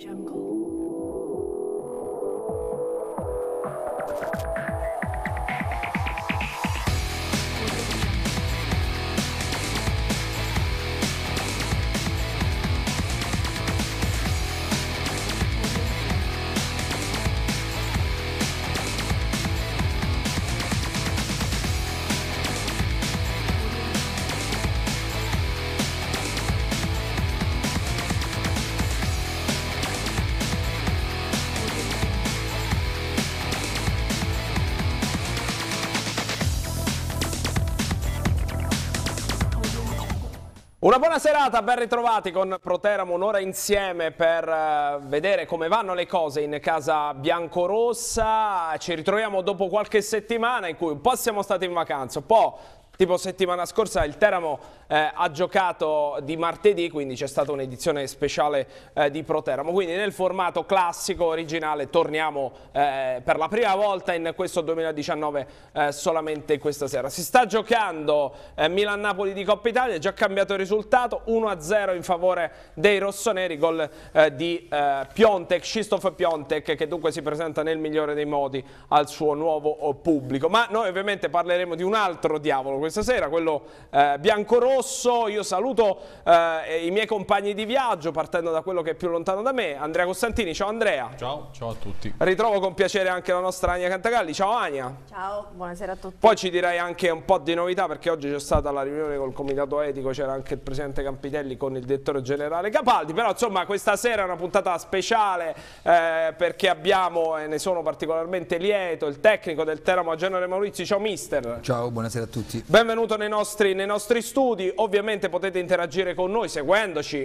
Una buona serata, ben ritrovati con Proteramo, un'ora insieme per vedere come vanno le cose in casa biancorossa. Ci ritroviamo dopo qualche settimana in cui un po' siamo stati in vacanza, un po' tipo settimana scorsa il Teramo ha giocato di martedì, quindi c'è stata un'edizione speciale di Proteramo. Quindi nel formato classico, originale, torniamo per la prima volta in questo 2019 solamente questa sera. Si sta giocando Milan-Napoli di Coppa Italia, è già cambiato il risultato, 1-0 in favore dei rossoneri, gol di Piontek, Krzysztof Piontek, che dunque si presenta nel migliore dei modi al suo nuovo pubblico. Ma noi ovviamente parleremo di un altro diavolo questa sera, quello biancorosso. Io saluto i miei compagni di viaggio partendo da quello che è più lontano da me, Andrea Costantini. Ciao Andrea. Ciao, ciao a tutti. Ritrovo con piacere anche la nostra Ania Cantagalli. Ciao Ania. Ciao, buonasera a tutti. Poi ci direi anche un po' di novità, perché oggi c'è stata la riunione col comitato etico, c'era anche il presidente Campitelli con il direttore generale Capaldi, però insomma questa sera è una puntata speciale perché abbiamo, e ne sono particolarmente lieto, il tecnico del Teramo Genere Maurizio. Ciao mister. Ciao, buonasera a tutti. Benvenuto nei nostri studi. Ovviamente potete interagire con noi seguendoci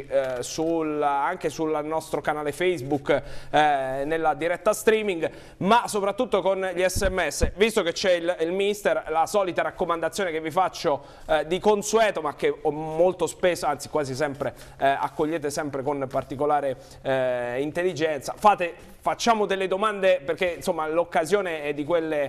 anche sul nostro canale Facebook nella diretta streaming, ma soprattutto con gli SMS. Visto che c'è il mister, la solita raccomandazione che vi faccio di consueto, ma che molto spesso, anzi quasi sempre, accogliete sempre con particolare intelligenza. Facciamo delle domande, perché insomma l'occasione è di quelle,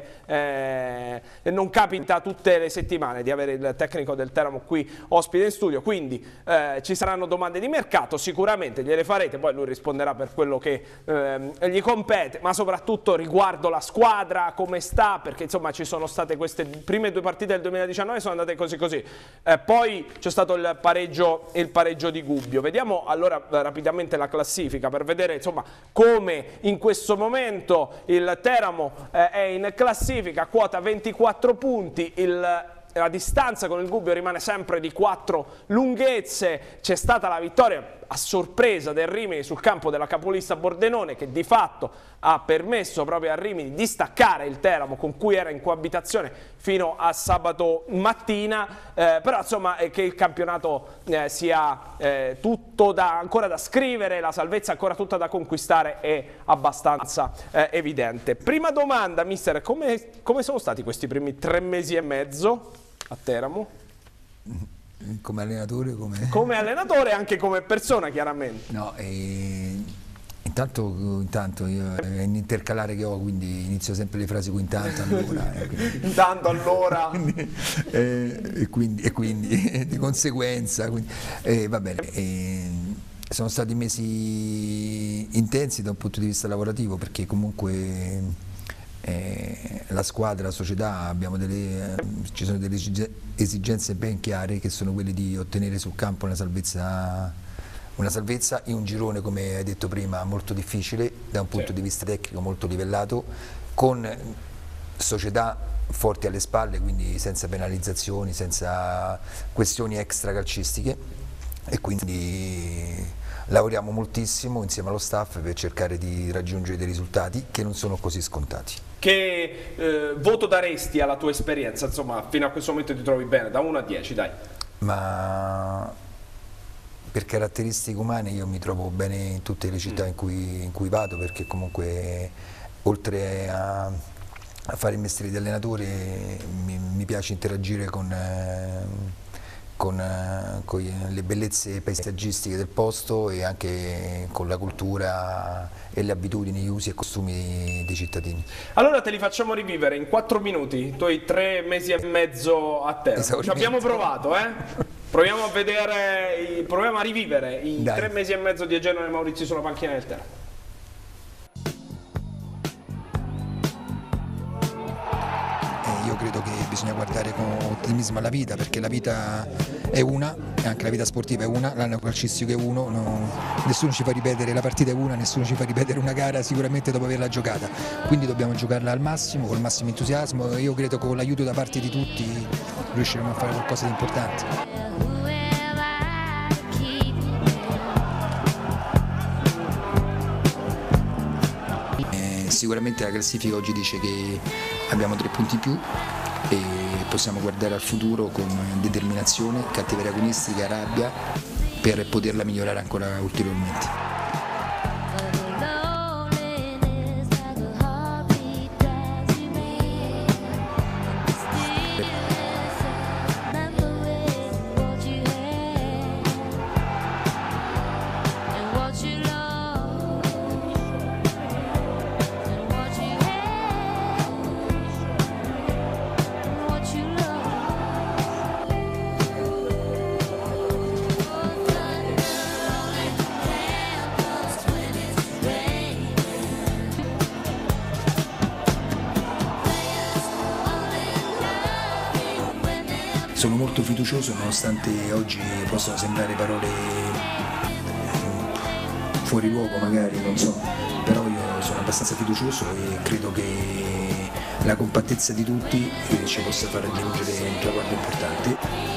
non capita tutte le settimane di avere il tecnico del Teramo qui ospite in studio, quindi ci saranno domande di mercato, sicuramente gliele farete, poi lui risponderà per quello che gli compete, ma soprattutto riguardo la squadra, come sta, perché insomma ci sono state queste prime due partite del 2019, sono andate così, poi c'è stato il pareggio di Gubbio. Vediamo allora rapidamente la classifica per vedere insomma come in questo momento il Teramo è in classifica, quota 24 punti, la distanza con il Gubbio rimane sempre di 4 lunghezze. C'è stata la vittoria a sorpresa del Rimini sul campo della capolista Bordenone, che di fatto ha permesso proprio al Rimini di staccare il Teramo, con cui era in coabitazione fino a sabato mattina, però insomma che il campionato sia tutto ancora da scrivere, la salvezza ancora tutta da conquistare è abbastanza evidente. Prima domanda, mister, come sono stati questi primi 3 mesi e mezzo a Teramo? Come allenatore? Come allenatore e anche come persona, chiaramente. No, intanto io è un intercalare che ho, quindi inizio sempre le frasi con intanto, allora. Intanto, allora. e quindi di conseguenza. Va bene. Sono stati mesi intensi da un punto di vista lavorativo, perché comunque la squadra, la società, ci sono delle esigenze ben chiare, che sono quelle di ottenere sul campo una salvezza in un girone, come hai detto prima, molto difficile da un punto di vista tecnico, molto livellato, con società forti alle spalle, quindi senza penalizzazioni, senza questioni extra calcistiche, e quindi lavoriamo moltissimo insieme allo staff per cercare di raggiungere dei risultati che non sono così scontati. Che voto daresti alla tua esperienza? Insomma, fino a questo momento ti trovi bene, da 1 a 10, dai. Ma per caratteristiche umane io mi trovo bene in tutte le città in cui vado, perché comunque oltre a fare il mestiere di allenatore mi piace interagire con le bellezze paesaggistiche del posto e anche con la cultura e le abitudini, gli usi e costumi dei cittadini. Allora te li facciamo rivivere in 4 minuti, i tuoi 3 mesi e mezzo a Teramo. Ci abbiamo provato, Proviamo a vedere, proviamo a rivivere i Dai. 3 mesi e mezzo di Genoa e Maurizio sulla panchina del Teramo. Io credo che bisogna guardare con ottimismo alla vita, perché la vita è una, e anche la vita sportiva è una, l'anno calcistico è uno, nessuno ci fa ripetere, la partita è una, nessuno ci fa ripetere una gara sicuramente dopo averla giocata, quindi dobbiamo giocarla al massimo, col massimo entusiasmo, e io credo che con l'aiuto da parte di tutti riusciremo a fare qualcosa di importante. Sicuramente la classifica oggi dice che abbiamo 3 punti in più e possiamo guardare al futuro con determinazione, cattiveria agonistica, rabbia, per poterla migliorare ancora ulteriormente. Sono molto fiducioso, nonostante oggi possano sembrare parole fuori luogo magari, non so, però io sono abbastanza fiducioso e credo che la compattezza di tutti ci possa far raggiungere un traguardo importante.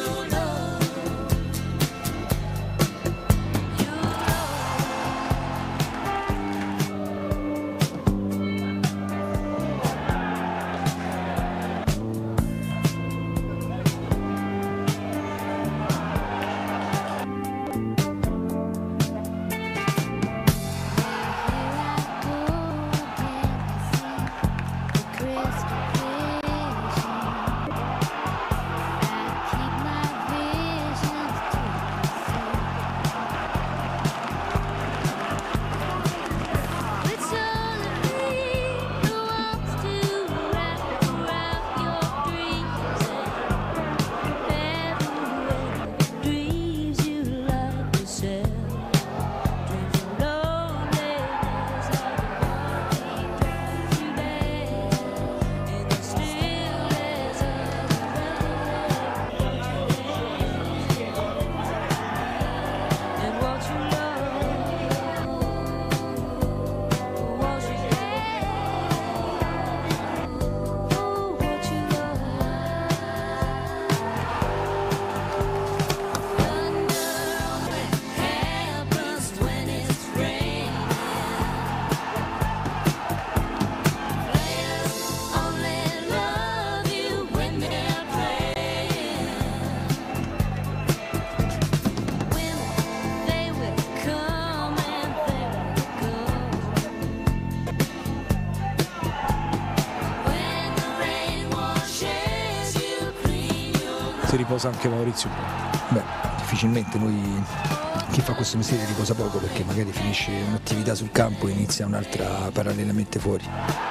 Si riposa anche Maurizio? Beh, difficilmente chi fa questo mestiere riposa poco, perché magari finisce un'attività sul campo e inizia un'altra parallelamente fuori.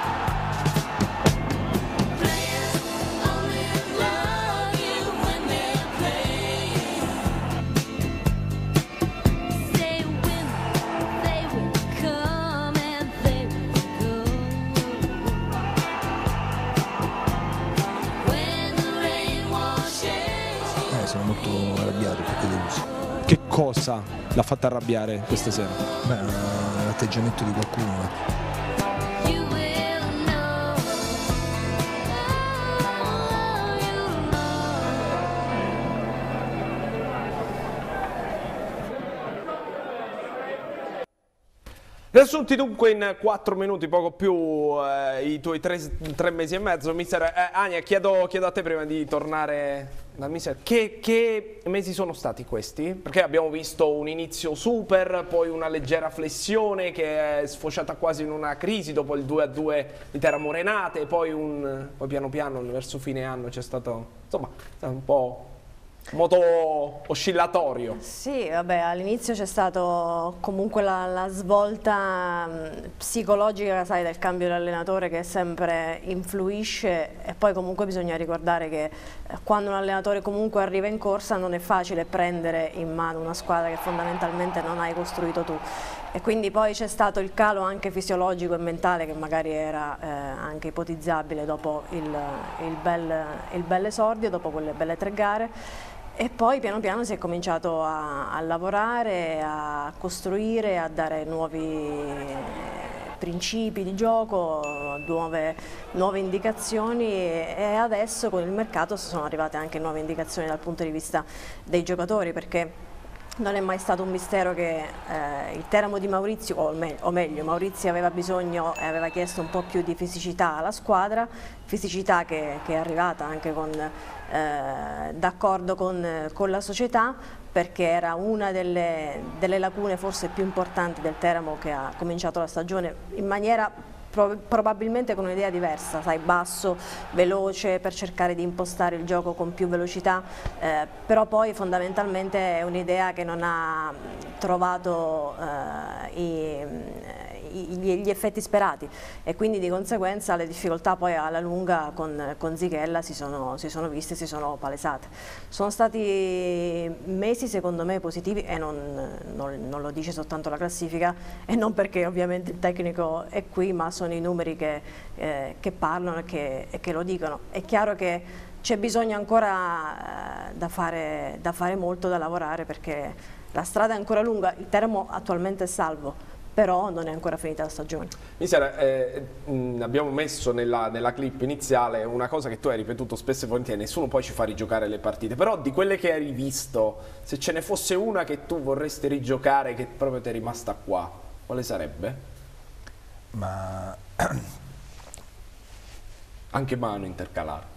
Sono molto arrabbiato perché deluso. Che cosa l'ha fatta arrabbiare questa sera? Beh, l'atteggiamento di qualcuno. Riassunti dunque in 4 minuti, poco più, i tuoi 3 mesi e mezzo. Mister Ania, chiedo a te prima di tornare dal mister, che mesi sono stati questi? Perché abbiamo visto un inizio super, poi una leggera flessione che è sfociata quasi in una crisi dopo il 2-2 di Teramo Renate, poi piano piano verso fine anno c'è stato, insomma, un po' moto oscillatorio. Sì, vabbè, all'inizio c'è stato comunque la svolta psicologica, sai, del cambio di allenatore che sempre influisce, e poi comunque bisogna ricordare che quando un allenatore comunque arriva in corsa non è facile prendere in mano una squadra che fondamentalmente non hai costruito tu, e quindi poi c'è stato il calo anche fisiologico e mentale che magari era anche ipotizzabile dopo il bel esordio, dopo quelle belle 3 gare. E poi piano piano si è cominciato a lavorare, a costruire, a dare nuovi principi di gioco, nuove indicazioni, e adesso con il mercato sono arrivate anche nuove indicazioni dal punto di vista dei giocatori, perché non è mai stato un mistero che il Teramo di Maurizio, o meglio Maurizio aveva bisogno e aveva chiesto un po' più di fisicità alla squadra, fisicità che è arrivata anche d'accordo con la società, perché era una delle lacune forse più importanti del Teramo, che ha cominciato la stagione in maniera probabilmente con un'idea diversa, sai, basso, veloce, per cercare di impostare il gioco con più velocità, però poi fondamentalmente è un'idea che non ha trovato gli effetti sperati, e quindi di conseguenza le difficoltà poi alla lunga con Zichella si sono viste, si sono palesate. Sono stati mesi secondo me positivi, e non lo dice soltanto la classifica, e non perché ovviamente il tecnico è qui, ma sono i numeri che parlano e che lo dicono. È chiaro che c'è bisogno ancora da fare molto, da lavorare, perché la strada è ancora lunga. Il Teramo attualmente è salvo, però non è ancora finita la stagione. Mister, abbiamo messo nella clip iniziale una cosa che tu hai ripetuto spesso e volentieri: nessuno poi ci fa rigiocare le partite, però di quelle che hai rivisto, se ce ne fosse una che tu vorresti rigiocare, che proprio ti è rimasta qua, quale sarebbe? Ma anche mano intercalare.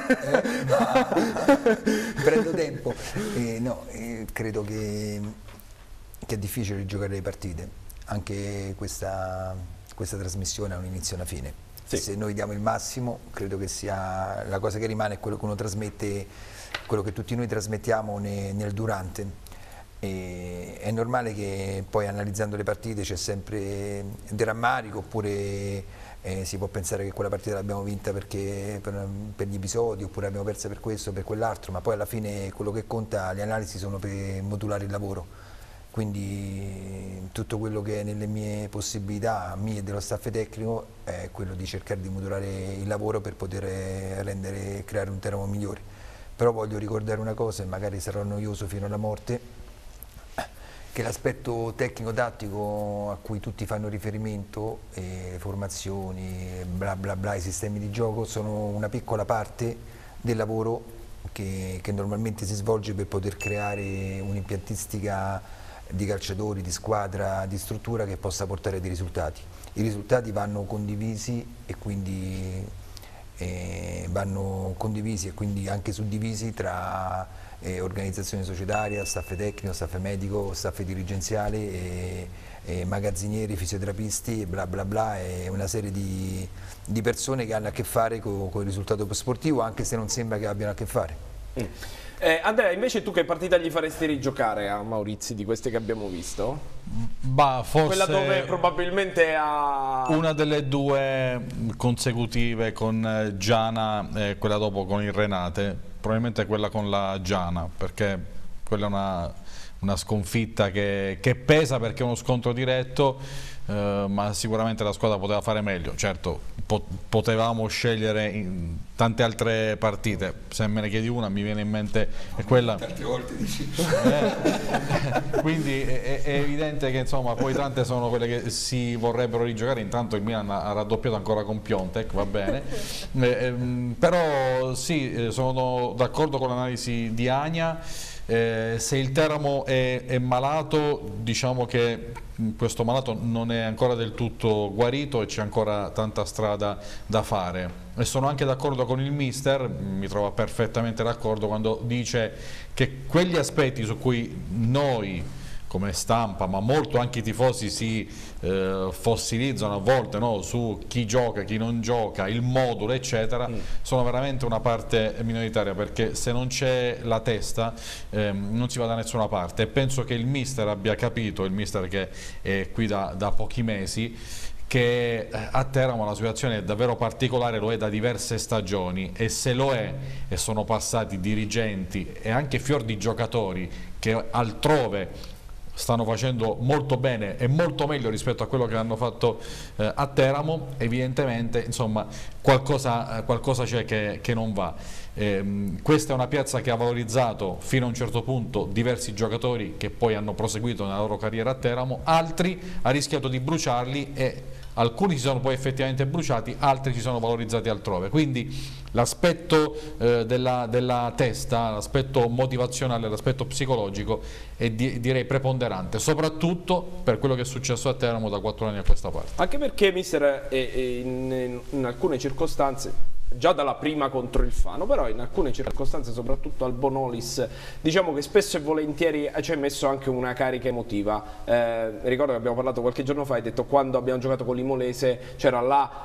Prendo tempo. Credo che è difficile rigiocare le partite. Anche questa trasmissione ha un inizio e una fine. Sì. Se noi diamo il massimo, credo che sia la cosa che rimane, è quello che uno trasmette, quello che tutti noi trasmettiamo nel durante. E è normale che poi analizzando le partite c'è sempre del rammarico, oppure si può pensare che quella partita l'abbiamo vinta perché per gli episodi, oppure l'abbiamo persa per questo o per quell'altro, ma poi alla fine quello che conta, le analisi sono per modulare il lavoro. Quindi tutto quello che è nelle mie possibilità, mie e dello staff tecnico, è quello di cercare di modulare il lavoro per poter creare un Teramo migliore. Però voglio ricordare una cosa, e magari sarò noioso fino alla morte, che l'aspetto tecnico-tattico a cui tutti fanno riferimento, le formazioni, bla bla bla, i sistemi di gioco, sono una piccola parte del lavoro che normalmente si svolge per poter creare un'impiantistica di calciatori, di squadra, di struttura che possa portare dei risultati. I risultati vanno condivisi e quindi anche suddivisi tra organizzazione societaria, staff tecnico, staff medico, staff dirigenziale, magazzinieri, fisioterapisti, bla bla bla, e una serie di persone che hanno a che fare con il risultato sportivo, anche se non sembra che abbiano a che fare. Andrea, invece tu che partita gli faresti rigiocare a Maurizio di queste che abbiamo visto? Bah, forse quella dove probabilmente ha... una delle 2 consecutive con Giana e quella dopo con il Renate, probabilmente quella con la Giana, perché quella è una sconfitta che pesa, perché è uno scontro diretto, ma sicuramente la squadra poteva fare meglio. Certo, potevamo scegliere in tante altre partite, se me ne chiedi una mi viene in mente è quella. Tante volte dici. Quindi è evidente che insomma poi tante sono quelle che si vorrebbero rigiocare. Intanto il Milan ha raddoppiato ancora con Piontek, va bene, però sì, sono d'accordo con l'analisi di Ania. Se il Teramo è malato, diciamo che questo malato non è ancora del tutto guarito e c'è ancora tanta strada da fare, e sono anche d'accordo con il mister, mi trova perfettamente d'accordo quando dice che quegli aspetti su cui noi come stampa, ma molto anche i tifosi si fossilizzano a volte, no? Su chi gioca, chi non gioca, il modulo eccetera, sono veramente una parte minoritaria, perché se non c'è la testa non si va da nessuna parte, e penso che il mister abbia capito, il mister che è qui da pochi mesi, che a Teramo la situazione è davvero particolare, lo è da diverse stagioni, e se lo è, e sono passati dirigenti e anche fior di giocatori che altrove stanno facendo molto bene e molto meglio rispetto a quello che hanno fatto a Teramo, evidentemente insomma qualcosa c'è che non va. Questa è una piazza che ha valorizzato fino a un certo punto diversi giocatori che poi hanno proseguito nella loro carriera a Teramo, altri ha rischiato di bruciarli, e alcuni si sono poi effettivamente bruciati, altri si sono valorizzati altrove. Quindi l'aspetto della testa, l'aspetto motivazionale, l'aspetto psicologico è direi preponderante, soprattutto per quello che è successo a Teramo da 4 anni a questa parte. Anche perché mister in alcune circostanze, già dalla prima contro il Fano, però in alcune circostanze, soprattutto al Bonolis, diciamo che spesso e volentieri ci hai messo anche una carica emotiva. Ricordo che abbiamo parlato qualche giorno fa, hai detto quando abbiamo giocato con l'Imolese c'era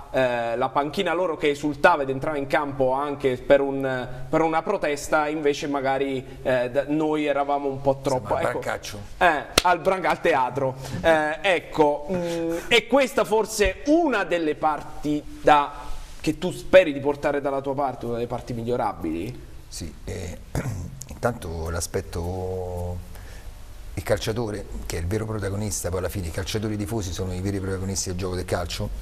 la panchina loro che esultava ed entrava in campo anche per una protesta, invece magari noi eravamo un po' troppo... Al brancaccio. Al teatro. Ecco, è questa forse una delle parti che tu speri di portare dalla tua parte, una delle parti migliorabili? Sì, intanto l'aspetto, il calciatore che è il vero protagonista, poi alla fine i calciatori tifosi sono i veri protagonisti del gioco del calcio,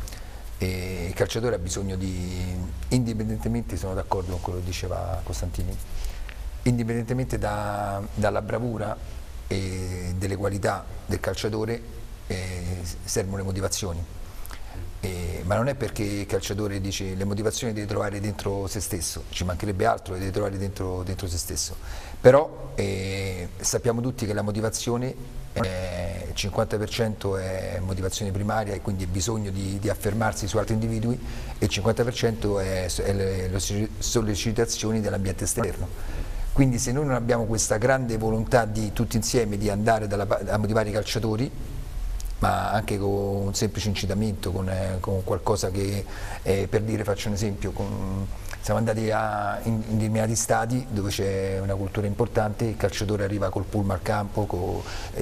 e il calciatore ha bisogno di, indipendentemente, sono d'accordo con quello che diceva Costantini, indipendentemente dalla bravura e delle qualità del calciatore, servono le motivazioni. Ma non è perché il calciatore dice le motivazioni le deve trovare dentro se stesso, ci mancherebbe altro, le deve trovare dentro se stesso, però sappiamo tutti che la motivazione il 50% è motivazione primaria e quindi è bisogno di affermarsi su altri individui, e il 50% è le sollecitazioni dell'ambiente esterno. Quindi se noi non abbiamo questa grande volontà di tutti insieme di andare a motivare i calciatori, ma anche con un semplice incitamento, con qualcosa che, per dire, faccio un esempio, siamo andati in determinati stadi dove c'è una cultura importante, il calciatore arriva col pullman al campo, con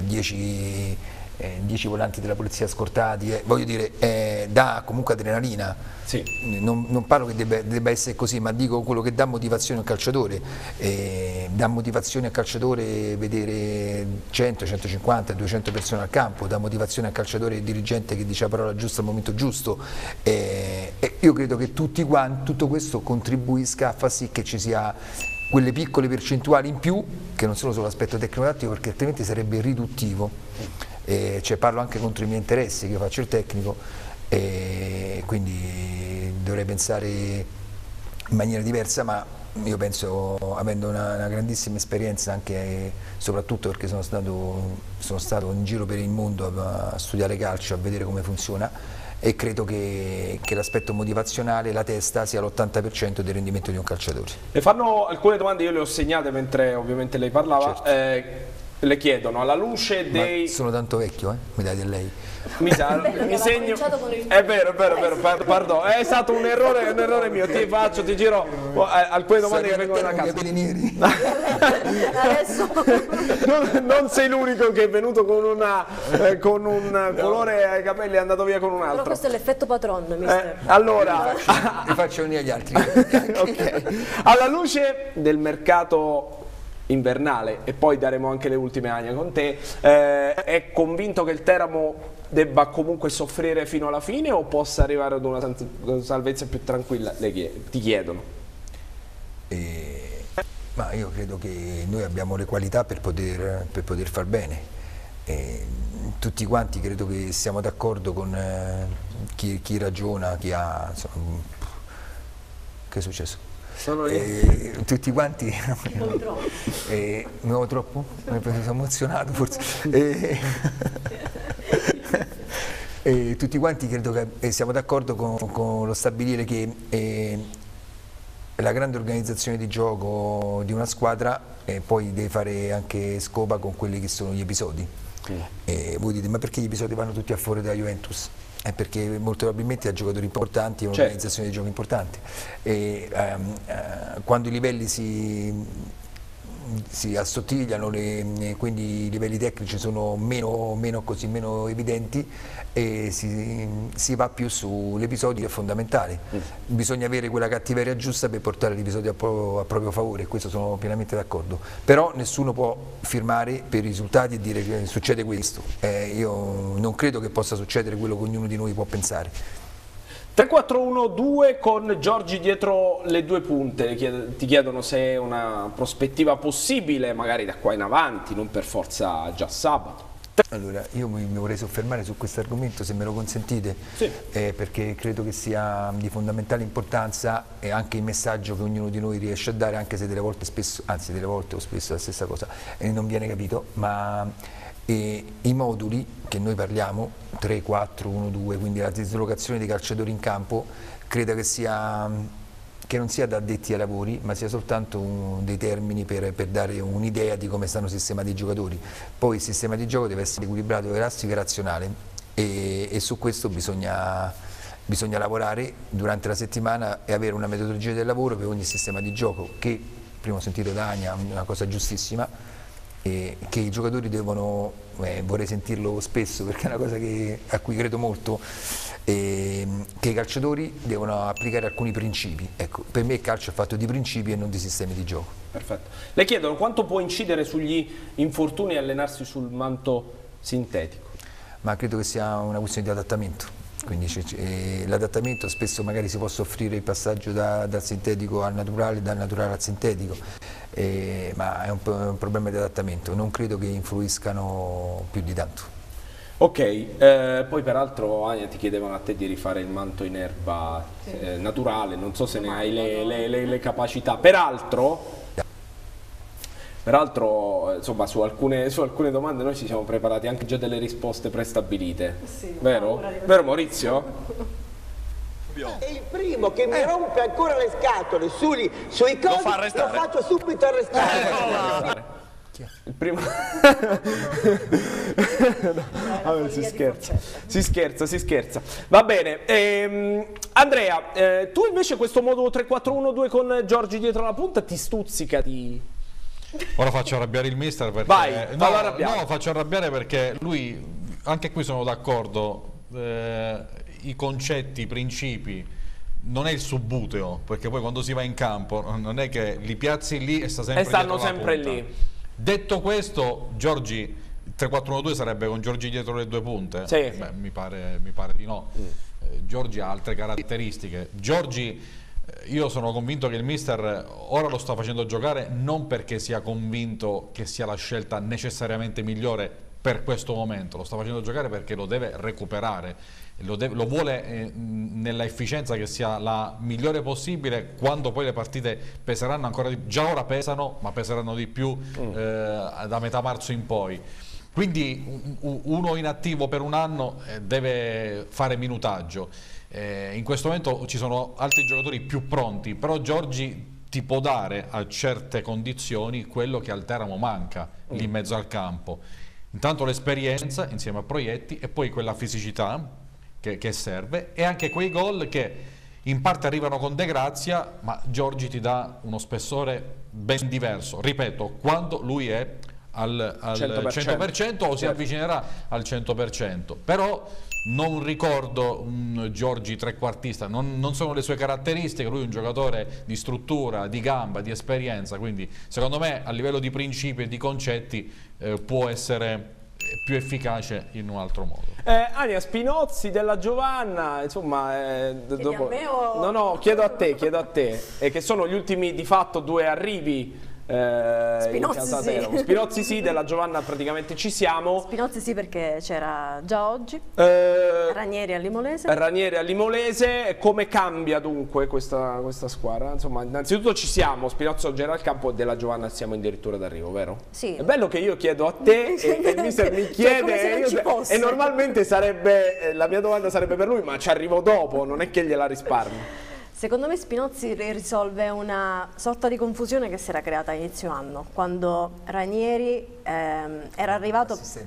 10 volanti della polizia scortati, voglio dire, dà comunque adrenalina. Sì. Non parlo che debba essere così, ma dico quello che dà motivazione al calciatore. Dà motivazione al calciatore vedere 100, 150, 200 persone al campo, dà motivazione al calciatore il dirigente che dice la parola giusta al momento giusto. Io credo che tutto questo contribuisca a far sì che ci sia quelle piccole percentuali in più, che non sono solo l'aspetto tecnico-tattico, perché altrimenti sarebbe riduttivo. Cioè, parlo anche contro i miei interessi, che io faccio il tecnico, e quindi dovrei pensare in maniera diversa, ma io penso, avendo una grandissima esperienza, anche soprattutto perché sono stato in giro per il mondo a studiare calcio, a vedere come funziona, e credo che l'aspetto motivazionale, la testa, sia l'80% del rendimento di un calciatore. Le fanno alcune domande, io le ho segnate mentre ovviamente lei parlava. Certo. Le chiedono, alla luce dei... Ma sono tanto vecchio, mi dai del lei. Mi segno... È vero, pardon, è stato un errore mio, ti giro alcune domande che vengono da casa. Adesso non sei l'unico che è venuto con un colore ai capelli e è andato via con un altro. Però questo è l'effetto patron, mister. Allora, li faccio venire agli altri. Okay. Alla luce del mercato invernale, e poi daremo anche le ultime Ania con te, è convinto che il Teramo debba comunque soffrire fino alla fine o possa arrivare ad una salvezza più tranquilla? Ti chiedono. Ma io credo che noi abbiamo le qualità per poter far bene. Tutti quanti credo che siamo d'accordo con chi ragiona, chi ha... Insomma, che è successo? Tutti quanti mi muovo troppo? Mi sono emozionato forse. Tutti quanti credo che siamo d'accordo con lo stabilire che la grande organizzazione di gioco di una squadra poi deve fare anche scopa con quelli che sono gli episodi. Voi dite, ma perché gli episodi vanno tutti a favore della Juventus? Perché molto probabilmente ha giocatori importanti e un'organizzazione di gioco importante. Quando i livelli si assottigliano, quindi i livelli tecnici sono meno evidenti, e si va più sull'episodio, che è fondamentale. Bisogna avere quella cattiveria giusta per portare l'episodio a proprio favore, e questo sono pienamente d'accordo. Però nessuno può firmare per i risultati e dire che succede questo. Io non credo che possa succedere quello che ognuno di noi può pensare. 3-4-1-2 con Giorgi dietro le due punte, ti chiedono se è una prospettiva possibile, magari da qua in avanti, non per forza già sabato. Allora, io mi vorrei soffermare su questo argomento, se me lo consentite, sì. Perché credo che sia di fondamentale importanza, e anche il messaggio che ognuno di noi riesce a dare, anche se delle volte spesso, anzi delle volte o spesso è la stessa cosa, non viene capito, ma i moduli che noi parliamo, 3, 4, 1, 2, quindi la dislocazione dei calciatori in campo, credo che non sia da addetti ai lavori, ma sia soltanto dei termini per dare un'idea di come stanno sistemati i giocatori. Poi il sistema di gioco deve essere equilibrato, elastico e razionale, e su questo bisogna lavorare durante la settimana e avere una metodologia del lavoro per ogni sistema di gioco, che prima ho sentito da Ania, una cosa giustissima, che i giocatori devono, vorrei sentirlo spesso perché è una cosa a cui credo molto, che i calciatori devono applicare alcuni principi. Ecco, per me il calcio è fatto di principi e non di sistemi di gioco. Perfetto. Le chiedono quanto può incidere sugli infortuni e allenarsi sul manto sintetico? Ma credo che sia una questione di adattamento. Quindi l'adattamento spesso magari si può soffrire il passaggio dal sintetico al naturale, dal naturale al sintetico, ma è un problema di adattamento, non credo che influiscano più di tanto. Ok, poi peraltro Ania ti chiedevano a te di rifare il manto in erba naturale, non so se ne hai le capacità. Peraltro, insomma, su alcune domande noi ci siamo preparati anche già delle risposte prestabilite. Sì, vero? Vero Maurizio? È il primo che mi rompe ancora le scatole sui cosi, lo faccio subito arrestare. Il primo... no, si scherza. Va bene. Andrea, tu invece questo modulo 3-4-1-2 con Giorgi dietro la punta ti stuzzica di... Ora faccio arrabbiare il mister perché... Vai, no, faccio arrabbiare perché lui, anche qui sono d'accordo, i concetti, i principi, non è il subbuteo, perché poi quando si va in campo non è che li piazzi lì e stanno sempre lì. Detto questo, Giorgi 3-4-1-2 sarebbe con Giorgi dietro le due punte? Sì. Beh, mi pare di no. Giorgi ha altre caratteristiche. Giorgi... Io sono convinto che il mister ora lo sta facendo giocare non perché sia convinto che sia la scelta necessariamente migliore per questo momento, lo sta facendo giocare perché lo deve recuperare, lo vuole nella efficienza che sia la migliore possibile quando poi le partite peseranno ancora di più, già ora pesano ma peseranno di più da metà marzo in poi. Quindi uno inattivo per un anno deve fare minutaggio. In questo momento ci sono altri giocatori più pronti, però Giorgi ti può dare a certe condizioni quello che al Teramo manca lì in mezzo al campo. Intanto l'esperienza insieme a Proietti e poi quella fisicità che serve, e anche quei gol che in parte arrivano con De Grazia, ma Giorgi ti dà uno spessore ben diverso, ripeto, quando lui è al 100% o si avvicinerà al 100%, però non ricordo un Giorgi trequartista, non sono le sue caratteristiche, lui è un giocatore di struttura, di gamba, di esperienza, quindi secondo me a livello di principi e di concetti può essere più efficace in un altro modo. Ania, Spinozzi della Giovanna, insomma, dopo... a me o... No, chiedo a te, che sono gli ultimi di fatto due arrivi Spinozzi sì, della Giovanna praticamente ci siamo. Spinozzi sì, perché c'era già oggi. Ranieri a Limolese. Come cambia dunque questa squadra? Insomma, innanzitutto ci siamo, Spinozzi oggi era al campo, e della Giovanna siamo addirittura d'arrivo, vero? Sì. È bello che io chiedo a te e il mister mi chiede, e normalmente sarebbe la mia domanda sarebbe per lui, ma ci arrivo dopo, non è che gliela risparmio. Secondo me Spinozzi risolve una sorta di confusione che si era creata a inizio anno, quando Ranieri era arrivato...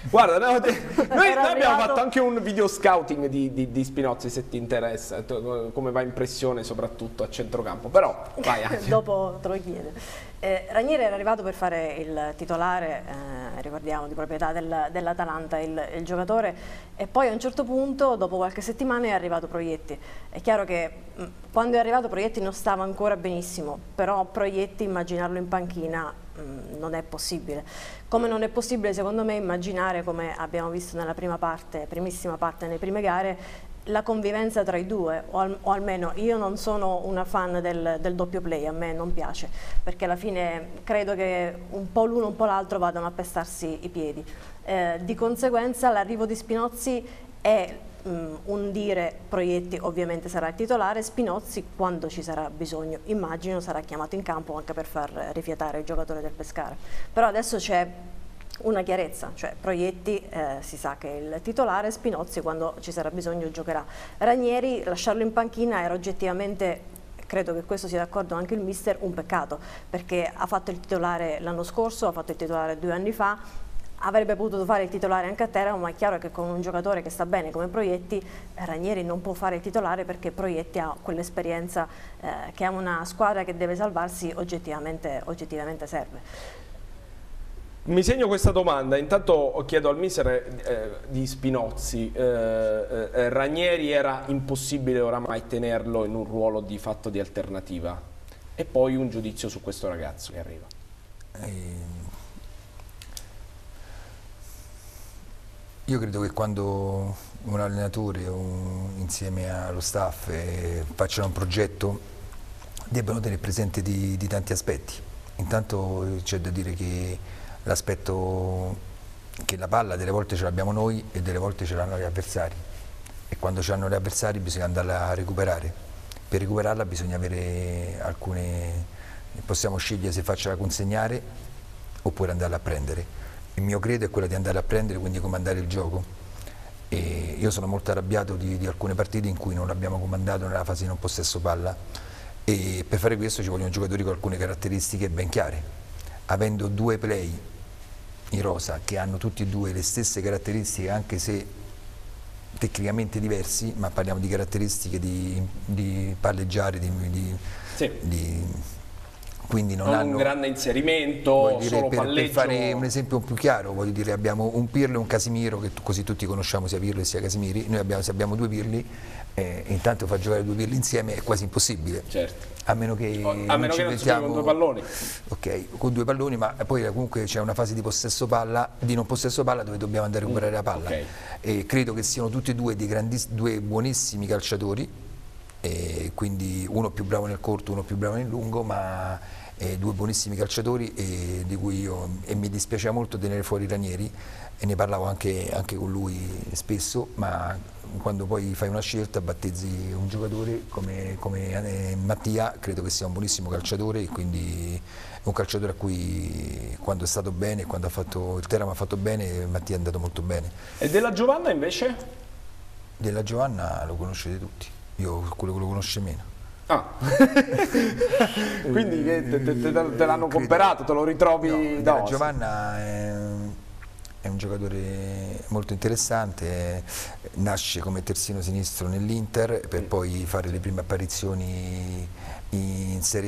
Guarda, noi abbiamo fatto anche un video scouting di Spinozzi, se ti interessa, come va in pressione soprattutto a centrocampo, però vai anche. Dopo te lo chiedo. Ranieri era arrivato per fare il titolare, ricordiamo, di proprietà dell'Atalanta, il giocatore, e poi a un certo punto, dopo qualche settimana, è arrivato Proietti. È chiaro che quando è arrivato Proietti non stava ancora benissimo, però Proietti immaginarlo in panchina non è possibile. Come non è possibile, secondo me, immaginare, come abbiamo visto nella primissima parte, nelle prime gare, la convivenza tra i due, o almeno io non sono una fan del doppio play, a me non piace, perché alla fine credo che un po' l'uno un po' l'altro vadano a pestarsi i piedi. Di conseguenza l'arrivo di Spinozzi è un dire: Proietti ovviamente sarà il titolare, Spinozzi quando ci sarà bisogno, immagino, sarà chiamato in campo anche per far rifiatare il giocatore del Pescara. Però adesso c'è una chiarezza, cioè Proietti si sa che è il titolare, Spinozzi quando ci sarà bisogno giocherà. Ranieri, lasciarlo in panchina era oggettivamente, credo che questo sia d'accordo anche il mister, un peccato, perché ha fatto il titolare l'anno scorso, ha fatto il titolare 2 anni fa, avrebbe potuto fare il titolare anche a terra, ma è chiaro che con un giocatore che sta bene come Proietti, Ranieri non può fare il titolare, perché Proietti ha quell'esperienza che a una squadra che deve salvarsi oggettivamente serve. Mi segno questa domanda, intanto chiedo al mister di Spinozzi. Ranieri era impossibile oramai tenerlo in un ruolo di fatto di alternativa, e poi un giudizio su questo ragazzo che arriva. Io credo che quando un allenatore insieme allo staff facciano un progetto debbano tenere presente di tanti aspetti. Intanto c'è da dire che l'aspetto che la palla delle volte ce l'abbiamo noi e delle volte ce l'hanno gli avversari, e quando ce l'hanno gli avversari bisogna andarla a recuperare. Per recuperarla bisogna avere possiamo scegliere se farcela consegnare oppure andarla a prendere. Il mio credo è quello di andarla a prendere, quindi comandare il gioco. E io sono molto arrabbiato di alcune partite in cui non l'abbiamo comandato nella fase di non possesso palla, e per fare questo ci vogliono giocatori con alcune caratteristiche ben chiare. Avendo 2 play in rosa che hanno tutti e 2 le stesse caratteristiche, anche se tecnicamente diversi, ma parliamo di caratteristiche di palleggiare, quindi non hanno un grande inserimento, solo palleggio. Per fare un esempio più chiaro, voglio dire, abbiamo un Pirlo e un Casimiro, che così tutti conosciamo sia Pirlo e sia Casimiri. Noi se abbiamo 2 Pirli, intanto far giocare 2 Pirli insieme è quasi impossibile. Certo. A meno che non si giochi con 2 palloni. Ok, con 2 palloni, ma poi comunque c'è una fase di possesso palla, di non possesso palla, dove dobbiamo andare a recuperare la palla. Okay. E credo che siano tutti e 2 due buonissimi calciatori, quindi uno più bravo nel corto, uno più bravo nel lungo, ma 2 buonissimi calciatori, di cui mi dispiaceva molto tenere fuori Ranieri, e ne parlavo anche con lui spesso, ma quando poi fai una scelta, battezzi un giocatore come Mattia, credo che sia un buonissimo calciatore, e quindi è un calciatore a cui quando è stato bene, quando ha fatto il Teramo ha fatto bene, Mattia è andato molto bene. E della Giovanna invece? Della Giovanna lo conoscete tutti, io quello che lo conosce meno. Ah, quindi te l'hanno comperato, te lo ritrovi? No, da Giovanna è un giocatore molto interessante, nasce come terzino sinistro nell'Inter per poi fare le prime apparizioni in Serie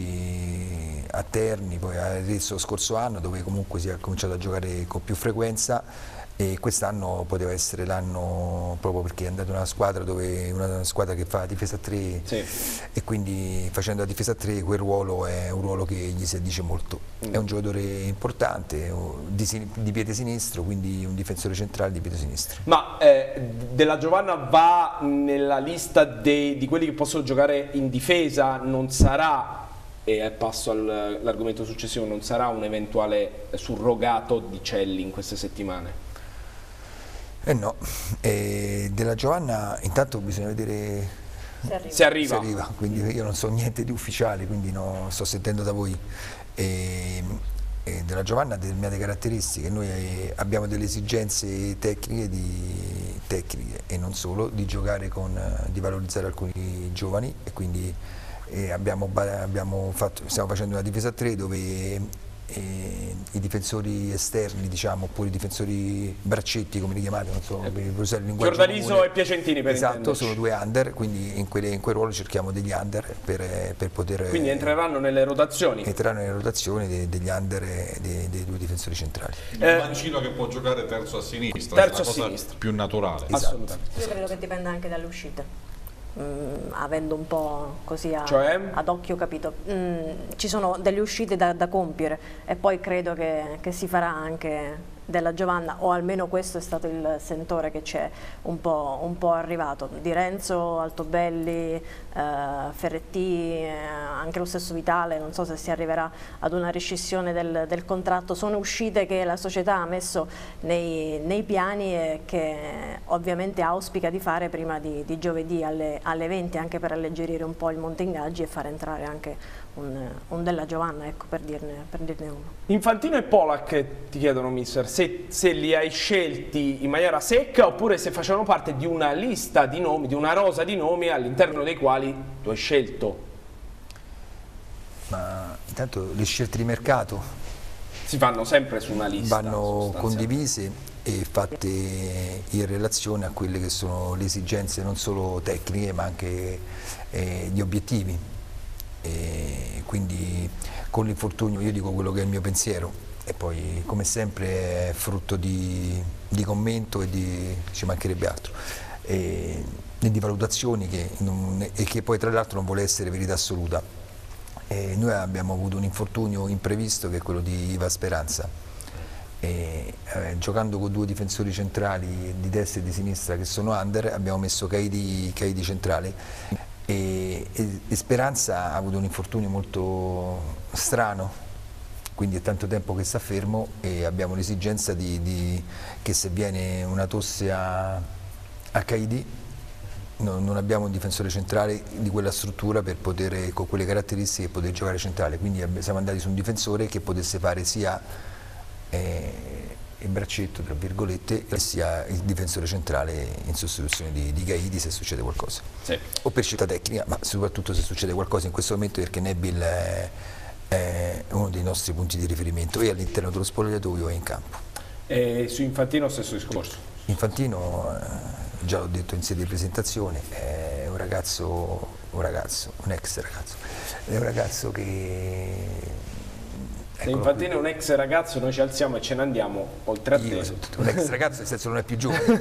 C a Terni, poi adesso scorso anno, dove comunque si è cominciato a giocare con più frequenza, e quest'anno poteva essere l'anno proprio perché è andato in una squadra che fa difesa a 3, sì. E quindi facendo la difesa a 3 quel ruolo è un ruolo che gli si addice molto. È un giocatore importante, di piede sinistro, quindi un difensore centrale di piede sinistro. Ma Della Giovanna va nella lista di quelli che possono giocare in difesa, non sarà, e passo all'argomento successivo, non sarà un eventuale surrogato di Celli in queste settimane? No, Della Giovanna intanto bisogna vedere se arriva. Quindi io non so niente di ufficiale, quindi sto sentendo da voi. Della Giovanna ha determinate caratteristiche, noi abbiamo delle esigenze tecniche e non solo, di giocare di valorizzare alcuni giovani, e quindi stiamo facendo una difesa a 3 dove i difensori esterni, diciamo, oppure i difensori braccetti, come li chiamate, non so, per usare il linguaggio Giordaliso comune. e Piacentini, per esatto, intenderci. sono due under, quindi in quel ruolo cerchiamo degli under per poter... Quindi entreranno nelle rotazioni? Entreranno nelle rotazioni degli under dei due difensori centrali. Un mancino che può giocare terzo a sinistra, Terzo è la a cosa sinistra. più naturale. Assolutamente. Io credo che dipenda anche dalle uscite. Avendo un po' così ad occhio capito, ci sono delle uscite da compiere e poi credo che si farà anche della Giovanna, o almeno questo è stato il sentore che c'è un po' arrivato, di Renzo, Altobelli, Ferretti, anche lo stesso Vitale. Non so se si arriverà ad una rescissione del contratto. Sono uscite che la società ha messo nei piani e che ovviamente auspica di fare prima di giovedì alle 20, anche per alleggerire un po' il monte ingaggi e far entrare anche un Della Giovanna, ecco, per dirne uno. Infantino e Polak ti chiedono, mister, se li hai scelti in maniera secca oppure se facevano parte di una lista di nomi, di una rosa di nomi all'interno dei quali tu hai scelto. Ma intanto le scelte di mercato Si fanno sempre su una lista. vanno condivise e fatte in relazione a quelle che sono le esigenze non solo tecniche ma anche gli obiettivi. E quindi con l'infortunio io dico quello che è il mio pensiero e poi come sempre è frutto di commento e ci mancherebbe altro e di valutazioni che poi tra l'altro non vuole essere verità assoluta. Noi abbiamo avuto un infortunio imprevisto che è quello di Iva Speranza e, giocando con due difensori centrali di destra e di sinistra che sono under, abbiamo messo Caidi centrale. E Speranza ha avuto un infortunio molto strano, quindi è tanto tempo che sta fermo e abbiamo l'esigenza che se viene una tosse a Caidi non abbiamo un difensore centrale di quella struttura per poter, con quelle caratteristiche, poter giocare centrale, quindi siamo andati su un difensore che potesse fare sia il braccetto tra virgolette e sia il difensore centrale in sostituzione di Caidi se succede qualcosa, sì. O per scelta tecnica, ma soprattutto se succede qualcosa in questo momento, perché Nebil è uno dei nostri punti di riferimento e all'interno dello spogliatoio e in campo. E su Infantino stesso discorso? Infantino, già l'ho detto in sede di presentazione, è un ex ragazzo, è un ragazzo che... Se Infantino è un ex ragazzo, noi ci alziamo e ce ne andiamo oltre a te. Io sono un ex ragazzo, nel senso non è più giovane,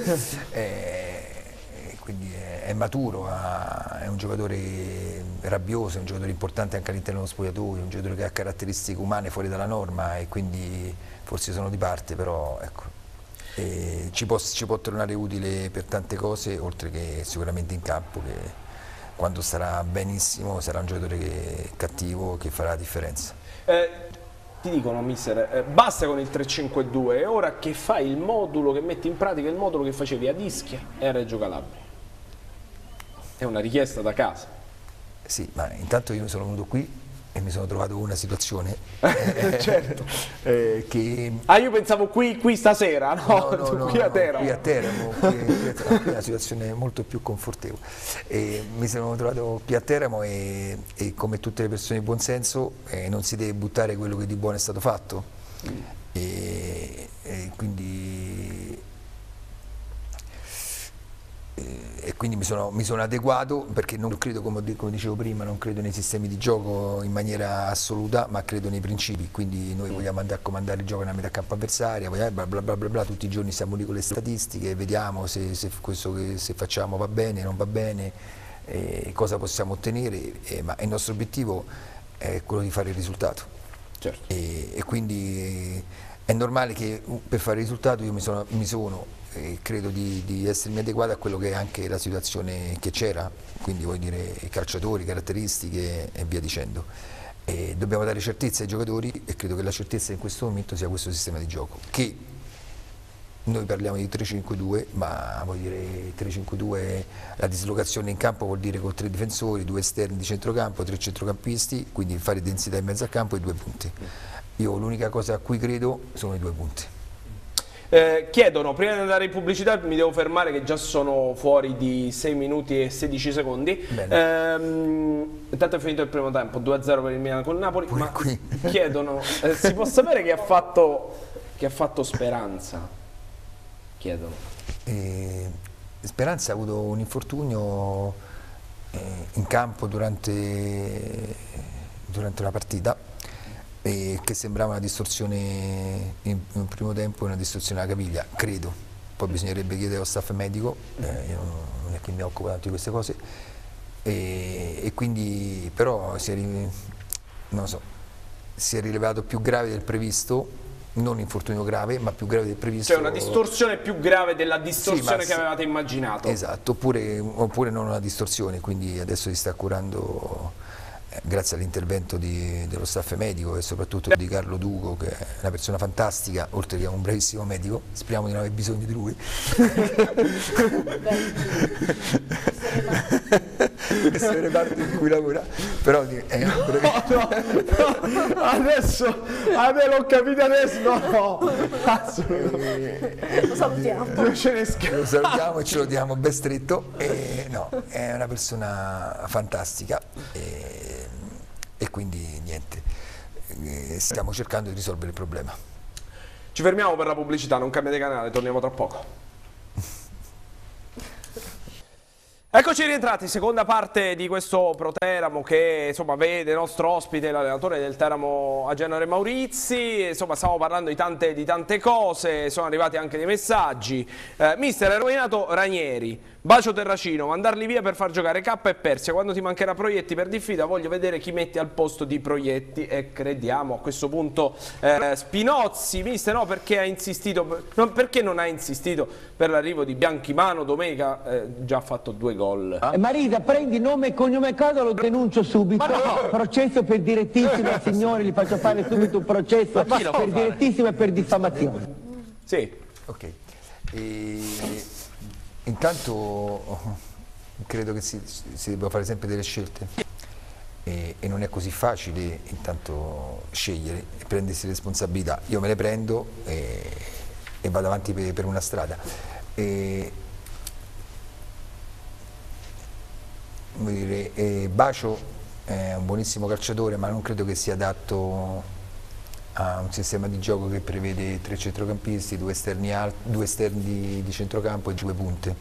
quindi è maturo, è un giocatore rabbioso, è un giocatore importante anche all'interno dello spogliatoio, un giocatore che ha caratteristiche umane fuori dalla norma e quindi forse sono di parte, però ecco, ci può tornare utile per tante cose, oltre che sicuramente in campo, che quando starà benissimo sarà un giocatore cattivo che farà la differenza. Ti dicono, mister, basta con il 3-5-2 e ora che fai il modulo, che metti in pratica il modulo che facevi ad Ischia e a Reggio Calabria. È una richiesta da casa. Sì, ma intanto io sono venuto qui e mi sono trovato una situazione certo. che... Io pensavo qui stasera, no? Qui a Teramo. Qui a Teramo, qui è una situazione molto più confortevole. Mi sono trovato qui a Teramo e come tutte le persone di buon senso non si deve buttare quello che di buono è stato fatto. E quindi mi sono adeguato, perché non credo, come dicevo prima, non credo nei sistemi di gioco in maniera assoluta, ma credo nei principi. Quindi noi vogliamo andare a comandare il gioco nella metà campo avversaria, bla bla bla bla bla, tutti i giorni siamo lì con le statistiche, vediamo se questo che facciamo va bene, non va bene, cosa possiamo ottenere, ma il nostro obiettivo è quello di fare il risultato. Certo. E quindi è normale che per fare il risultato io mi sono credo di essermi adeguato a quello che è anche la situazione che c'era, quindi vuol dire i calciatori, caratteristiche e via dicendo. Dobbiamo dare certezza ai giocatori e credo che la certezza in questo momento sia questo sistema di gioco, che noi parliamo di 3-5-2, ma vuol dire 3-5-2, la dislocazione in campo vuol dire con 3 difensori, 2 esterni di centrocampo, 3 centrocampisti, quindi fare densità in mezzo al campo e 2 punti. Io l'unica cosa a cui credo sono i 2 punti. Chiedono, prima di andare in pubblicità mi devo fermare che già sono fuori di 6 minuti e 16 secondi. Intanto è finito il primo tempo, 2-0 per il Milan con il Napoli, ma chiedono, si può sapere chi ha fatto Speranza? Chiedono. Speranza ha avuto un infortunio in campo durante una partita che sembrava una distorsione in primo tempo, una distorsione alla caviglia, credo. Poi bisognerebbe chiedere allo staff medico, io non è che mi occupo tanto di queste cose, e quindi però non lo so, si è rilevato più grave del previsto. Non infortunio grave, ma più grave del previsto. Cioè una distorsione più grave della distorsione che avevate immaginato. Esatto, oppure non una distorsione, quindi adesso si sta curando grazie all'intervento dello staff medico e soprattutto di Carlo Duco, che è una persona fantastica, oltre che un bravissimo medico. Speriamo di non aver bisogno di lui. Questo è il reparto in cui lavora, però adesso l'ho capito adesso, no, assolutamente. Lo salutiamo. Lo salutiamo e ce lo diamo ben stretto. No, è una persona fantastica e quindi niente, stiamo cercando di risolvere il problema. Ci fermiamo per la pubblicità, non cambiate canale, torniamo tra poco. Eccoci rientrati, seconda parte di questo Pro-Teramo che insomma vede nostro ospite l'allenatore del Teramo Agenore Maurizi. Insomma stiamo parlando di tante cose, sono arrivati anche dei messaggi. Mister, hai rovinato Ranieri, Bacio Terracino, mandarli via per far giocare K e Persia. Quando ti mancherà Proietti per diffida voglio vedere chi metti al posto di Proietti e crediamo a questo punto Spinozzi. Mister, no, perché ha insistito, perché non ha insistito per l'arrivo di Bianchimano? Domenica già ha fatto 2 gol. Marita, prendi nome e cognome cosa, lo denuncio subito. Processo per direttissimo, signori, gli faccio fare subito un processo per direttissimo e per diffamazione. Sì. Ok. Intanto credo che si debba fare sempre delle scelte e non è così facile intanto scegliere e prendersi responsabilità. Io me le prendo e vado avanti per una strada. Bacio è un buonissimo calciatore, ma non credo che sia adatto a un sistema di gioco che prevede 3 centrocampisti, 2 esterni di centrocampo e 2 punte.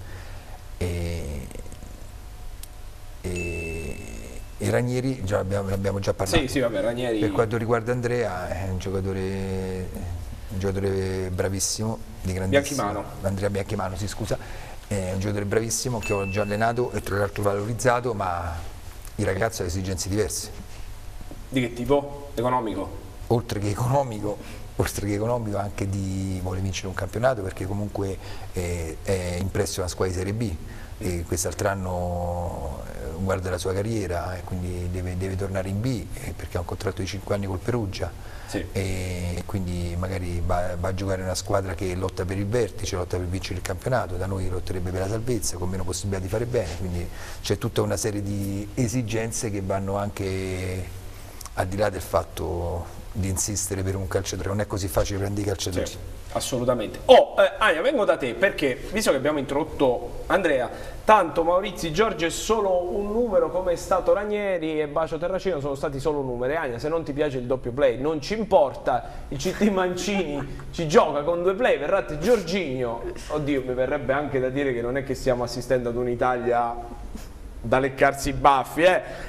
E Ranieri l'abbiamo già parlato. Sì, vabbè, Ranieri. Per quanto riguarda Andrea, è un giocatore bravissimo, di grandissimo. Bianchimano. Andrea Bianchimano, si scusa. È un giocatore bravissimo che ho già allenato e tra l'altro valorizzato, ma il ragazzo ha esigenze diverse. Di che tipo? Economico? Oltre che economico anche vuole vincere un campionato, perché comunque è impresso una squadra di Serie B e quest'altro anno guarda la sua carriera e quindi deve tornare in B perché ha un contratto di 5 anni col Perugia. Sì. E quindi magari va a giocare in una squadra che lotta per il vertice, lotta per vincere il campionato. Da noi lotterebbe per la salvezza con meno possibilità di fare bene, quindi c'è tutta una serie di esigenze che vanno anche al di là del fatto di insistere per un calciatore. Non è così facile prendere i calciatori. Sì, assolutamente. Ania, vengo da te perché, visto che abbiamo introdotto Andrea, tanto Maurizi Giorgio è solo un numero come è stato Ranieri e Bacio Terracino sono stati solo numeri. Ania, se non ti piace il doppio play non ci importa, il CT Mancini ci gioca con 2 play, Verratti Giorginio. Oddio, mi verrebbe anche da dire che non è che stiamo assistendo ad un'Italia da leccarsi i baffi,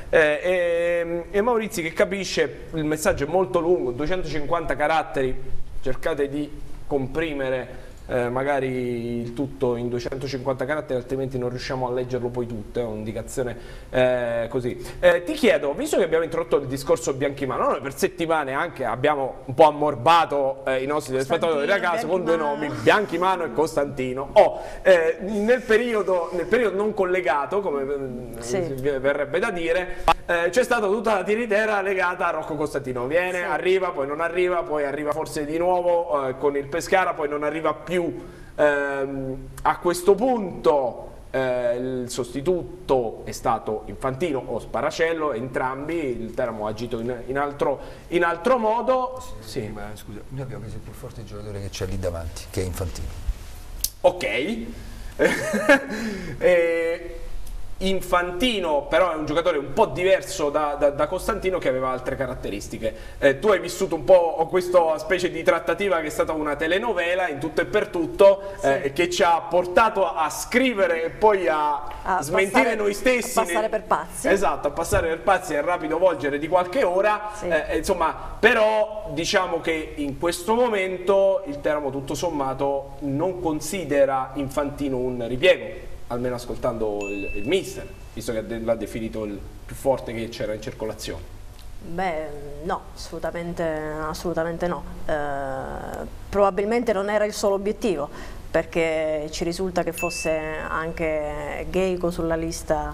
e Maurizi che capisce, il messaggio è molto lungo, 250 caratteri, cercate di comprimere magari il tutto in 250 caratteri, altrimenti non riusciamo a leggerlo poi tutto, è un'indicazione così. Ti chiedo, visto che abbiamo introdotto il discorso Bianchimano, noi per settimane anche abbiamo un po' ammorbato i nostri telespettatori da casa con 2 nomi, Bianchimano e Costantino. Nel periodo non collegato, come verrebbe da dire, c'è stata tutta la tiritera legata a Rocco Costantino. Viene, arriva, poi non arriva, poi arriva forse di nuovo con il Pescara, poi non arriva più. A questo punto il sostituto è stato Infantino o Sparacello, entrambi. Il Teramo ha agito in altro modo. Sì, ma scusa, noi abbiamo preso il più forte giocatore che c'è lì davanti, che è Infantino. Ok. Infantino però è un giocatore un po' diverso da Costantino, che aveva altre caratteristiche. Tu hai vissuto un po' questa specie di trattativa che è stata una telenovela in tutto e per tutto, sì, che ci ha portato a scrivere e poi a smentire noi stessi. A passare per pazzi. Esatto, a passare per pazzi e al rapido volgere di qualche ora. Sì. Insomma, però diciamo che in questo momento il Teramo tutto sommato non considera Infantino un ripiego, almeno ascoltando il mister, visto che l'ha definito il più forte che c'era in circolazione. Beh, no, assolutamente no. Probabilmente non era il solo obiettivo, perché ci risulta che fosse anche Geico sulla lista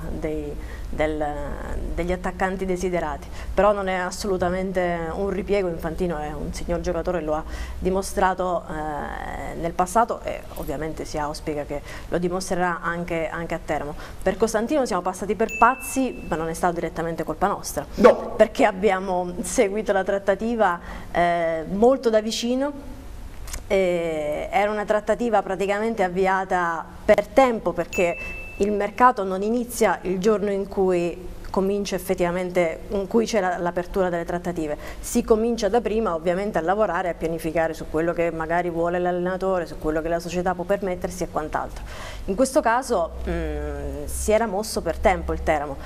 degli attaccanti desiderati, però non è assolutamente un ripiego. Infantino è un signor giocatore, lo ha dimostrato nel passato e ovviamente si auspica che lo dimostrerà anche a Teramo. Per Costantino siamo passati per pazzi, ma non è stato direttamente colpa nostra, no, perché abbiamo seguito la trattativa molto da vicino. Era una trattativa praticamente avviata per tempo, perché il mercato non inizia il giorno in cui comincia effettivamente, in cui c'è l'apertura delle trattative. Si comincia da prima ovviamente a lavorare, a pianificare su quello che magari vuole l'allenatore, su quello che la società può permettersi e quant'altro. In questo caso si era mosso per tempo il Teramo,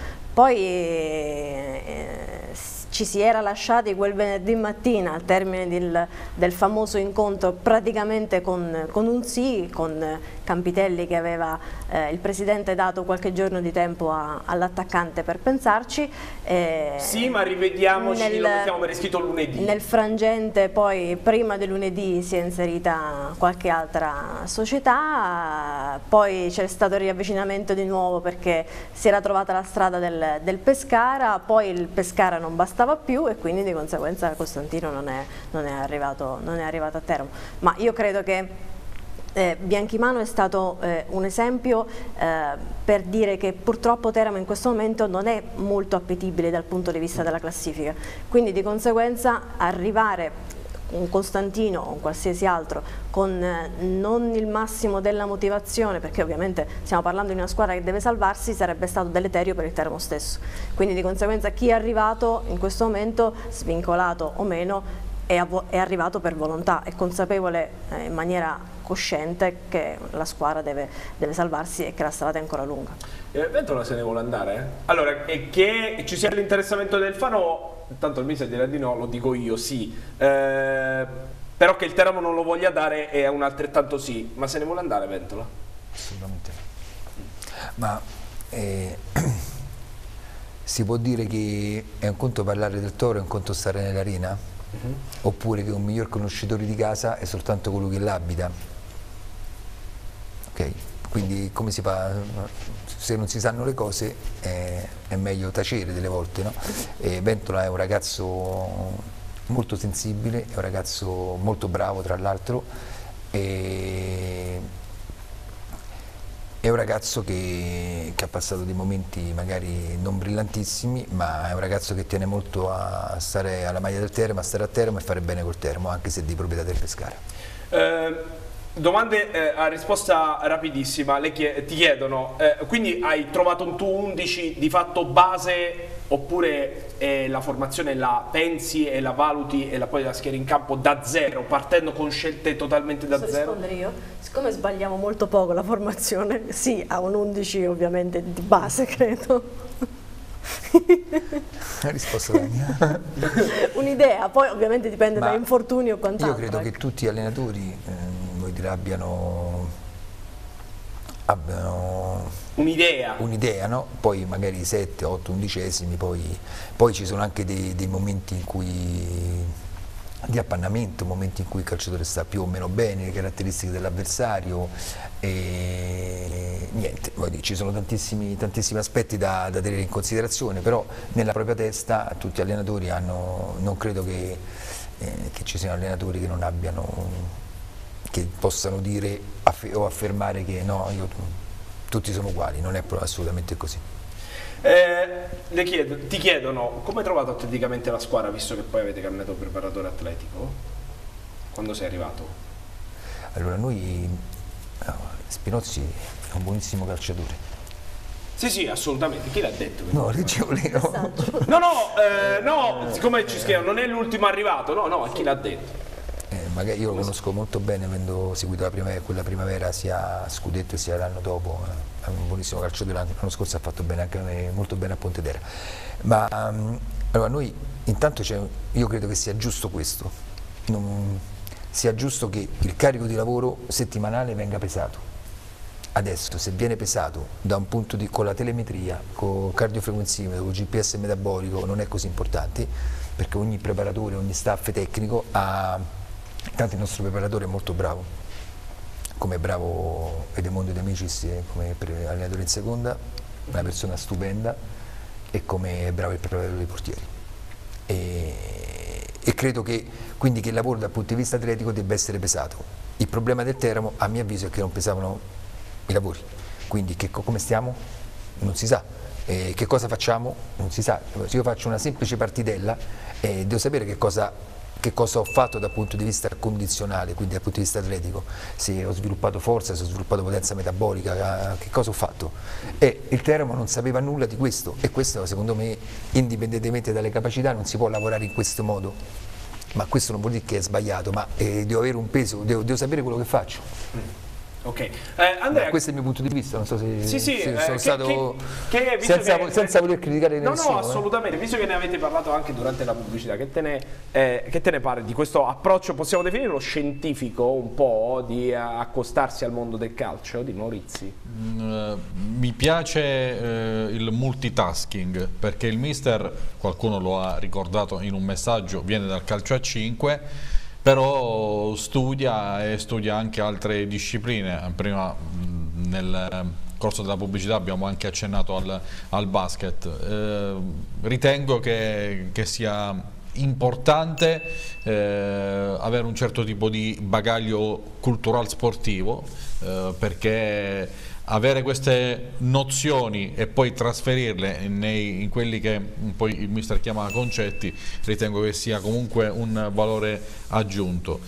poi ci si era lasciati quel venerdì mattina al termine del famoso incontro praticamente con un sì, con Campitelli che aveva il presidente dato qualche giorno di tempo all'attaccante per pensarci. Sì, ma rivediamoci, lo mettiamo per iscritto lunedì. Nel frangente poi prima del lunedì si è inserita qualche altra società, poi c'è stato il riavvicinamento di nuovo perché si era trovata la strada del Pescara, poi il Pescara non bastava più e quindi di conseguenza Costantino non è arrivato a Teramo. Ma io credo che Bianchimano è stato un esempio per dire che purtroppo Teramo in questo momento non è molto appetibile dal punto di vista della classifica, quindi di conseguenza arrivare un Costantino o un qualsiasi altro con non il massimo della motivazione, perché ovviamente stiamo parlando di una squadra che deve salvarsi, sarebbe stato deleterio per il Teramo stesso. Quindi di conseguenza chi è arrivato in questo momento, svincolato o meno, è arrivato per volontà, è consapevole in maniera cosciente che la squadra deve salvarsi e che la strada è ancora lunga. Ventola se ne vuole andare? Allora, che ci sia l'interessamento del Fano, tanto il mister dirà di no, lo dico io, sì. Però che il Teramo non lo voglia dare è un altrettanto sì. Ma se ne vuole andare Ventola? Assolutamente. Ma si può dire che è un conto parlare del Toro e un conto stare nell'arena? Oppure che un miglior conoscitore di casa è soltanto colui che l'abita? Ok, quindi come si fa? Se non si sanno le cose è meglio tacere delle volte, no? Ventola è un ragazzo molto sensibile, è un ragazzo molto bravo tra l'altro, è un ragazzo che ha passato dei momenti magari non brillantissimi, ma è un ragazzo che tiene molto a stare alla maglia del Teramo, a stare a Teramo e fare bene col Teramo, anche se di proprietà del Pescara. Domande a risposta rapidissima, ti chiedono, quindi hai trovato un tuo 11 di fatto base, oppure la formazione la pensi e la valuti e poi la schieri in campo da zero, partendo con scelte totalmente da zero? Posso rispondere io? Siccome sbagliamo molto poco la formazione, sì, ha un 11 ovviamente di base, credo. La risposta è mia. Un'idea, poi ovviamente dipende da infortuni o quant'altro. Io credo che tutti gli allenatori abbiano un'idea, no? Poi magari 7, 8, 11esimi, poi ci sono anche dei momenti in cui di appannamento, momenti in cui il calciatore sta più o meno bene, le caratteristiche dell'avversario e niente, ci sono tantissimi aspetti da tenere in considerazione, però nella propria testa tutti gli allenatori non credo che ci siano allenatori che non abbiano, che possano dire o affermare che no, io tutti sono uguali, non è assolutamente così. Ti chiedono come hai trovato atleticamente la squadra, visto che poi avete cambiato preparatore atletico? Quando sei arrivato? Allora Spinozzi è un buonissimo calciatore. Sì, assolutamente. Chi l'ha detto? No, leggevo lì. No, siccome ci scrivono, non è l'ultimo arrivato, no, chi l'ha detto? Magari io lo conosco molto bene, avendo seguito quella primavera sia a Scudetto sia l'anno dopo, è un buonissimo calciatore, l'anno scorso ha fatto bene anche molto bene a Pontedera. Ma allora noi intanto io credo che sia giusto questo, sia giusto che il carico di lavoro settimanale venga pesato. Adesso se viene pesato da un punto con la telemetria, con il cardiofrequenzimetro, con il GPS metabolico non è così importante, perché ogni preparatore, ogni staff tecnico ha. Intanto il nostro preparatore è molto bravo, come è bravo Edemondo De Amicis come allenatore in seconda, una persona stupenda, e come è bravo il preparatore dei portieri. E credo che quindi che il lavoro dal punto di vista atletico debba essere pesato. Il problema del Teramo, a mio avviso, è che non pesavano i lavori, quindi come stiamo? Non si sa. Che cosa facciamo? Non si sa. Se io faccio una semplice partitella, devo sapere che cosa ho fatto dal punto di vista condizionale, quindi dal punto di vista atletico, se ho sviluppato forza, se ho sviluppato potenza metabolica, che cosa ho fatto. E il Teramo non sapeva nulla di questo, e questo secondo me, indipendentemente dalle capacità, non si può lavorare in questo modo. Ma questo non vuol dire che è sbagliato, ma devo avere un peso, devo sapere quello che faccio. Ok, Andrea, questo è il mio punto di vista, non so se sono stato senza voler criticare nessuno. No, assolutamente, visto che ne avete parlato anche durante la pubblicità, che te ne pare di questo approccio, possiamo definirlo scientifico, un po' di accostarsi al mondo del calcio, di Maurizi? Mi piace il multitasking, perché il mister, qualcuno lo ha ricordato in un messaggio, viene dal calcio a 5, però studia anche altre discipline. Prima nel corso della pubblicità abbiamo anche accennato al basket. Ritengo che sia importante avere un certo tipo di bagaglio culturale sportivo, perché avere queste nozioni e poi trasferirle in quelli che poi il mister chiama concetti, ritengo che sia comunque un valore aggiunto.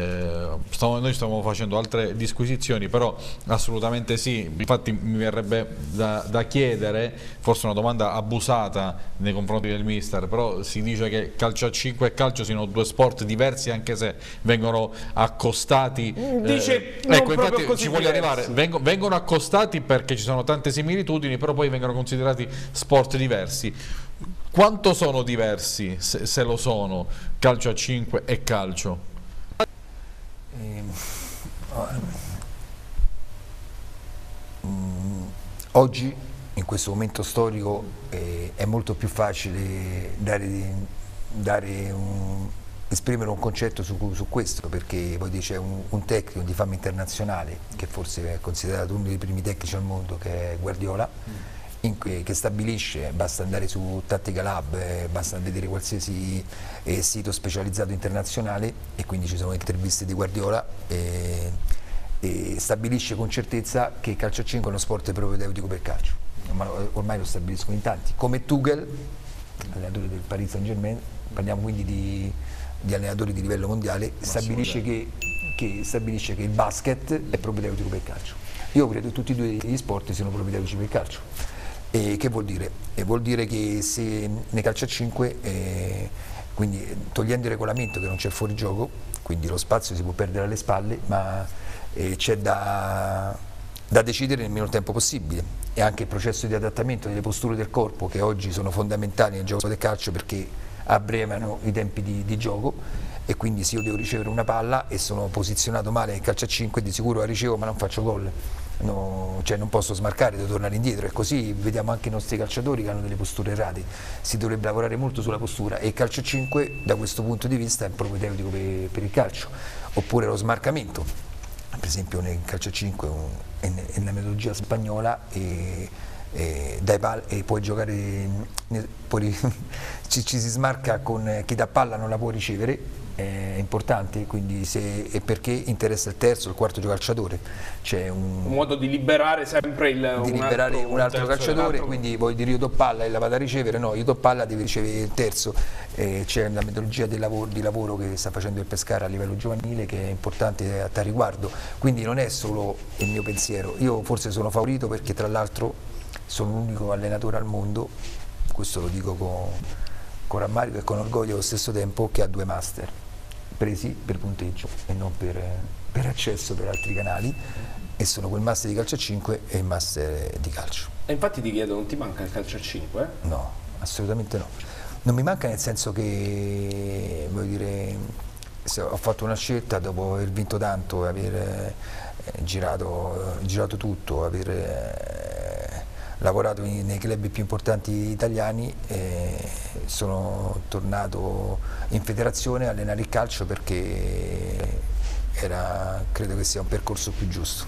Noi stiamo facendo altre disquisizioni, però assolutamente sì. Infatti mi verrebbe da chiedere, forse una domanda abusata nei confronti del mister, però si dice che calcio a 5 e calcio siano due sport diversi, anche se vengono accostati. Ecco, infatti ci voglio arrivare, vengono accostati perché ci sono tante similitudini, però poi vengono considerati sport diversi. Quanto sono diversi, se lo sono, calcio a 5 e calcio? Oggi, in questo momento storico, è molto più facile esprimere un concetto su questo, perché poi c'è un tecnico di fama internazionale, che forse è considerato uno dei primi tecnici al mondo, che è Guardiola, che stabilisce, basta andare su Tactical Lab, basta vedere qualsiasi sito specializzato internazionale, e quindi ci sono interviste di Guardiola, e stabilisce con certezza che il calcio a 5 è uno sport propedeutico per calcio. Ormai lo stabiliscono in tanti, come Tuchel, allenatore del Paris Saint-Germain, parliamo quindi di allenatori di livello mondiale, stabilisce che il basket è propedeutico per il calcio. Io credo che tutti e due gli sport siano propedeutici per il calcio. E che vuol dire? Vuol dire che se nel calcio a 5, quindi togliendo il regolamento che non c'è fuorigioco, quindi lo spazio si può perdere alle spalle, ma c'è da decidere nel minor tempo possibile, e anche il processo di adattamento delle posture del corpo, che oggi sono fondamentali nel gioco del calcio, perché abbreviano i tempi di gioco, e quindi se io devo ricevere una palla e sono posizionato male nel calcio a 5, di sicuro la ricevo ma non faccio gol, cioè non posso smarcare, devo tornare indietro, e così vediamo anche i nostri calciatori che hanno delle posture errate. Si dovrebbe lavorare molto sulla postura, e il calcio a 5 da questo punto di vista è propedeutico per il calcio. Oppure lo smarcamento, per esempio nel calcio a 5 è nella metodologia spagnola, e puoi giocare, ci si smarca con chi dà palla non la può ricevere, è importante, quindi e perché interessa il terzo, il quarto calciatore. C'è un modo di liberare sempre un altro calciatore, quindi vuoi dire io do palla e la vado a ricevere, no, io do palla devi ricevere il terzo. C'è una metodologia di lavoro che sta facendo il Pescara a livello giovanile che è importante a tal riguardo, quindi non è solo il mio pensiero, io forse sono favorito perché tra l'altro sono l'unico allenatore al mondo, questo lo dico con rammarico e con orgoglio allo stesso tempo, che ha 2 master presi per punteggio e non per accesso per altri canali, e sono quel master di calcio a 5 e il master di calcio. E infatti ti chiedo, non ti manca il calcio a 5? No, assolutamente no. Non mi manca, nel senso che, voglio dire, ho fatto una scelta dopo aver vinto tanto, aver girato tutto, aver lavorato nei club più importanti italiani, sono tornato in federazione a allenare il calcio perché credo che sia un percorso più giusto.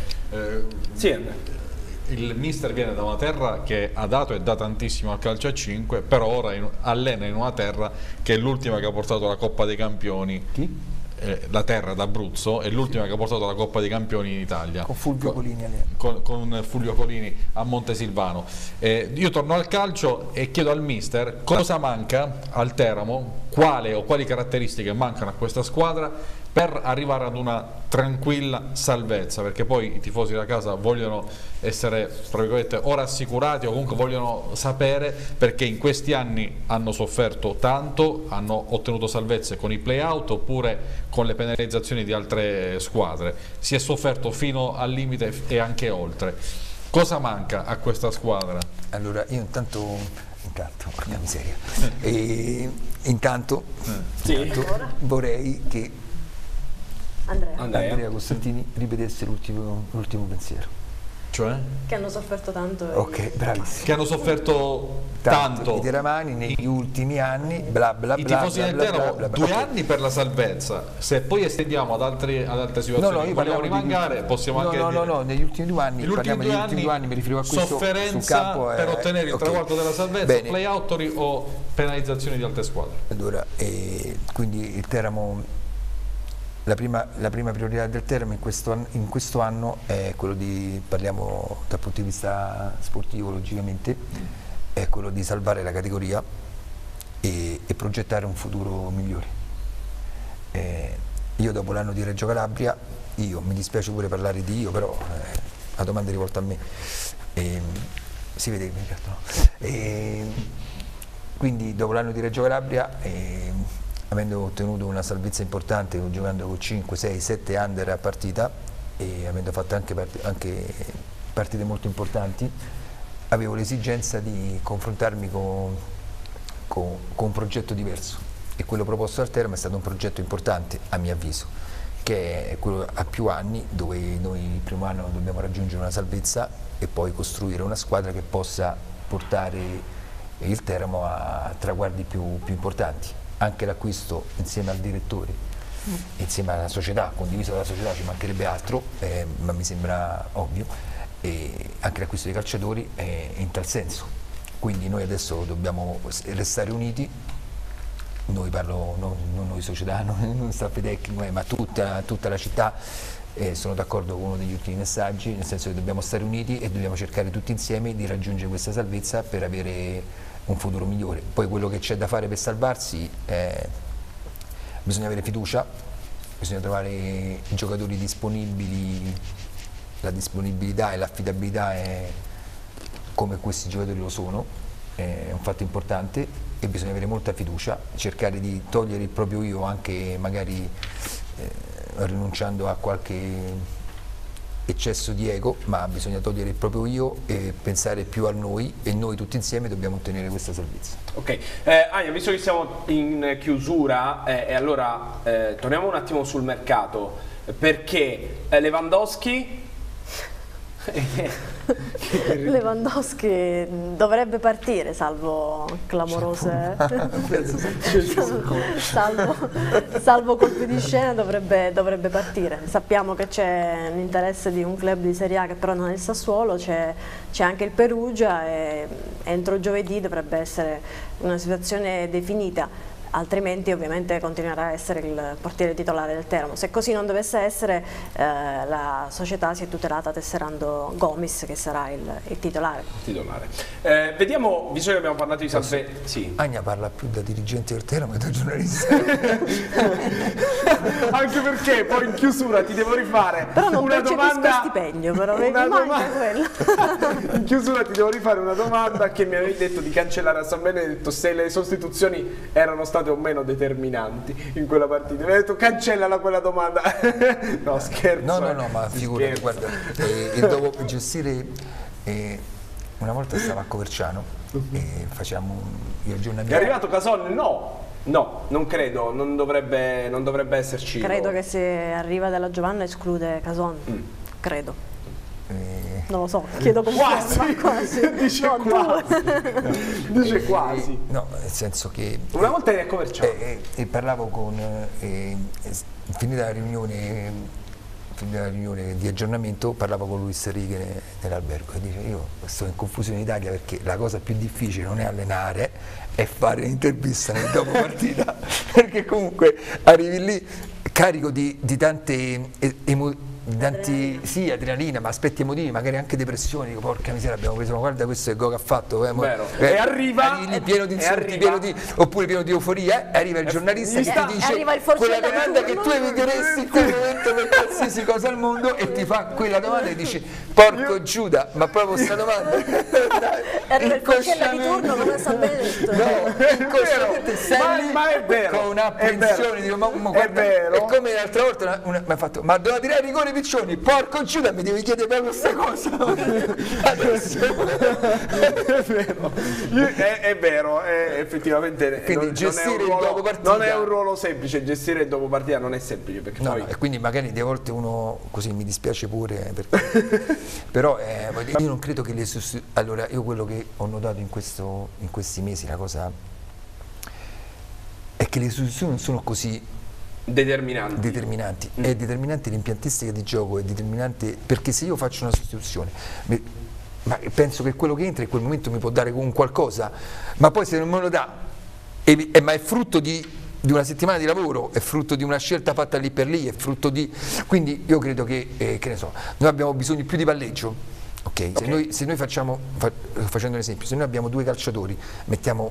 Sì, il mister viene da una terra che ha dato e dà tantissimo al calcio a 5, però ora allena in una terra che è l'ultima che ha portato la Coppa dei Campioni. Chi? La terra d'Abruzzo è l'ultima che ha portato la Coppa dei Campioni in Italia. Con Fulvio Colini. Con Fulvio Colini a Montesilvano. Io torno al calcio e chiedo al mister cosa manca al Teramo, quali caratteristiche mancano a questa squadra per arrivare ad una tranquilla salvezza, perché poi i tifosi da casa vogliono essere, tra virgolette, o rassicurati o comunque vogliono sapere, perché in questi anni hanno sofferto tanto, hanno ottenuto salvezze con i play-out oppure con le penalizzazioni di altre squadre, si è sofferto fino al limite e anche oltre. Cosa manca a questa squadra? Allora, io intanto porca miseria, intanto vorrei che Andrea Costantini ripetesse l'ultimo pensiero. Cioè? Che hanno sofferto tanto. Ok, bravissimo. Che hanno sofferto tanto. I teramani negli ultimi anni, bla bla bla. I tifosi del Teramo, 2 anni per la salvezza. Se poi estendiamo ad altre situazioni, vogliamo rimangare, possiamo anche dire. No, negli ultimi 2 anni, parliamo degli ultimi 2 anni, mi riferivo a questo. Sofferenza sul campo, per ottenere il traguardo della salvezza, play-out o penalizzazioni di altre squadre. Allora, quindi il Teramo. La prima priorità del Teramo in questo anno è quello parliamo dal punto di vista sportivo logicamente, è quello di salvare la categoria e progettare un futuro migliore. Io dopo l'anno di Reggio Calabria, mi dispiace pure parlare di però la domanda è rivolta a me, si vede che mi piacciono. Quindi dopo l'anno di Reggio Calabria, avendo ottenuto una salvezza importante giocando con 5, 6, 7 under a partita e avendo fatto anche partite molto importanti, avevo l'esigenza di confrontarmi con un progetto diverso, e quello proposto dal Teramo è stato un progetto importante a mio avviso, che è quello a più anni, dove noi il primo anno dobbiamo raggiungere una salvezza e poi costruire una squadra che possa portare il Teramo a traguardi più importanti. Anche l'acquisto insieme al direttore, insieme alla società, condiviso dalla società, ci mancherebbe altro, ma mi sembra ovvio, e anche l'acquisto dei calciatori è in tal senso. Quindi noi adesso dobbiamo restare uniti, noi parlo, non noi società, non staff tecnico, ma tutta la città. Sono d'accordo con uno degli ultimi messaggi, nel senso che dobbiamo stare uniti e dobbiamo cercare tutti insieme di raggiungere questa salvezza per avere un futuro migliore. Poi quello che c'è da fare per salvarsi bisogna avere fiducia, bisogna trovare i giocatori disponibili, la disponibilità e l'affidabilità è come questi giocatori lo sono, è un fatto importante, e bisogna avere molta fiducia, cercare di togliere il proprio io anche magari rinunciando a qualche eccesso di ego, ma bisogna togliere il proprio io e pensare più a noi, e noi tutti insieme dobbiamo ottenere questa salvezza. Ok, Ania, visto che siamo in chiusura, e allora torniamo un attimo sul mercato, perché Lewandowski Lewandowski dovrebbe partire, salvo clamorose salvo colpi di scena, dovrebbe partire. Sappiamo che c'è l'interesse di un club di Serie A che però non è il Sassuolo, c'è anche il Perugia, e entro giovedì dovrebbe essere una situazione definita. altrimenti ovviamente continuerà a essere il portiere titolare del Teramo. Se così non dovesse essere, la società si è tutelata tesserando Gomis, che sarà il titolare. Vediamo, visto che abbiamo parlato di Salve... Sì. Agna parla più da dirigente del Teramo che da giornalista. Anche perché poi in chiusura ti devo rifare però non una domanda... stipendio, però in chiusura ti devo rifare una domanda che mi avevi detto di cancellare a San Benedetto, se le sostituzioni erano state o meno determinanti in quella partita. Mi hai detto cancellala quella domanda. No, scherzo. No, ma figurati, guarda, dopo gestire, una volta stavo a Coverciano e facciamo gli aggiornamenti. È arrivato Cason? No, non credo, non dovrebbe esserci. Credo che se arriva dalla Giovanna esclude Cason, credo. Non lo so, chiedo conferma. Quasi. Dice no, quasi. Dice quasi. No, nel senso che... Una volta eri a Coverciano. E parlavo con... finita la riunione di aggiornamento, parlavo con Luis Righe nell'albergo e dice: io sto in confusione in Italia perché la cosa più difficile non è allenare, è fare l'intervista nel dopo partita, perché comunque arrivi lì carico di tante sì, adrenalina, ma aspetti emotivi, magari anche depressioni. Dico, porca miseria, abbiamo preso, ma guarda questo è il gol che ha fatto. E arriva lì pieno di insulti, oppure pieno di euforia, e arriva il giornalista che ti dice quella domanda che tu eviteresti in quel momento per qualsiasi cosa al mondo, e ti fa quella domanda e dici: porco Giuda, ma proprio questa domanda. Arriva il forcella di turno come a San Benedetto. No, inconsciamente sei lì con un'apprensione, dico, ma guarda, è come l'altra volta mi ha fatto: ma doveva tirare rigore Piccioni, porco Giuda, mi devi chiedere proprio questa cosa. È vero, effettivamente. Quindi gestire il dopo partita non è un ruolo semplice, gestire il dopo partita non è semplice, perché poi... e quindi magari delle volte uno così mi dispiace pure, perché però io non credo che le sostituzioni... Allora, io quello che ho notato in questi mesi, la cosa è che le sostituzioni non sono così determinanti. È determinante l'impiantistica di gioco, è determinante, perché se io faccio una sostituzione ma penso che quello che entra in quel momento mi può dare un qualcosa, ma poi se non me lo dà ma è frutto di una settimana di lavoro, è frutto di una scelta fatta lì per lì, è frutto di... Quindi io credo che ne so, noi abbiamo bisogno più di palleggio. Okay. Se noi facendo un esempio, se noi abbiamo due calciatori, mettiamo,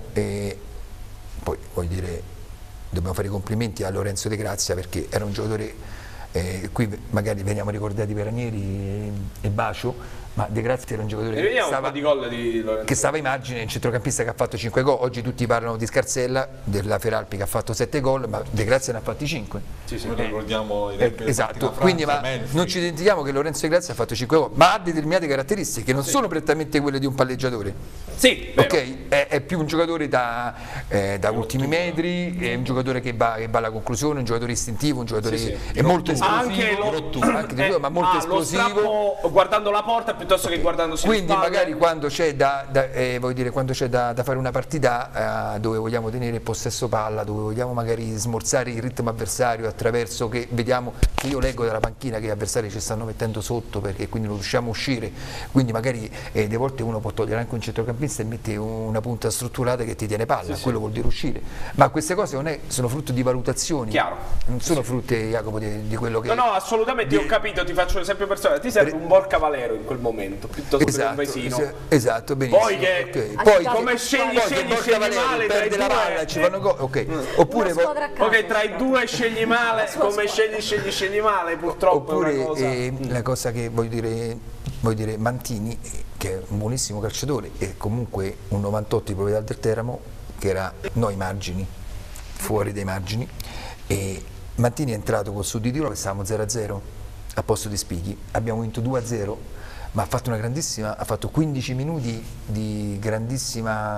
poi voglio dire, dobbiamo fare i complimenti a Lorenzo De Grazia, perché era un giocatore, qui magari veniamo ricordati per Ranieri e Bacio, ma De Grazia era un giocatore che stava ai margini, un centrocampista che ha fatto 5 gol. Oggi tutti parlano di Scarsella, della Feralpi che ha fatto 7 gol, ma De Grazia ne ha fatti 5. Sì, noi ricordiamo esatto, quindi ma non ci dimentichiamo che Lorenzo De Grazia ha fatto 5 gol, ma ha determinate caratteristiche che non sono prettamente quelle di un palleggiatore. Sì, ok, è più un giocatore da ultimi metri, è un giocatore che va alla conclusione, un giocatore istintivo, un giocatore è molto esplosivo, ma molto esplosivo, guardando la porta piuttosto che guardandosi quindi magari quando c'è da fare una partita dove vogliamo tenere possesso palla, dove vogliamo magari smorzare il ritmo avversario attraverso che vediamo, che io leggo dalla panchina che gli avversari ci stanno mettendo sotto, perché quindi non riusciamo a uscire, quindi magari delle volte uno può togliere anche un centrocampista e mette una punta strutturata che ti tiene palla, quello vuol dire uscire, ma queste cose sono frutto di valutazioni. Chiaro. Non sono frutte, Jacopo, di quello che... No, assolutamente, io ho capito, ti faccio un esempio personale, ti serve un Borca Valero in quel momento, piuttosto che un Vesino. Esatto, benissimo. Poi come scegli male tra i due, la palla, ci fanno gol, oppure tra i due scegli male, come scegli male, purtroppo. Oppure la cosa che voglio dire, Mantini, che è un buonissimo calciatore e comunque un 98 di proprietà del Teramo, che era ai margini, fuori dai margini, e Mantini è entrato col Sud di Tirolo che stavamo 0-0 a posto di Spighi, abbiamo vinto 2-0, ma ha fatto 15 minuti di grandissima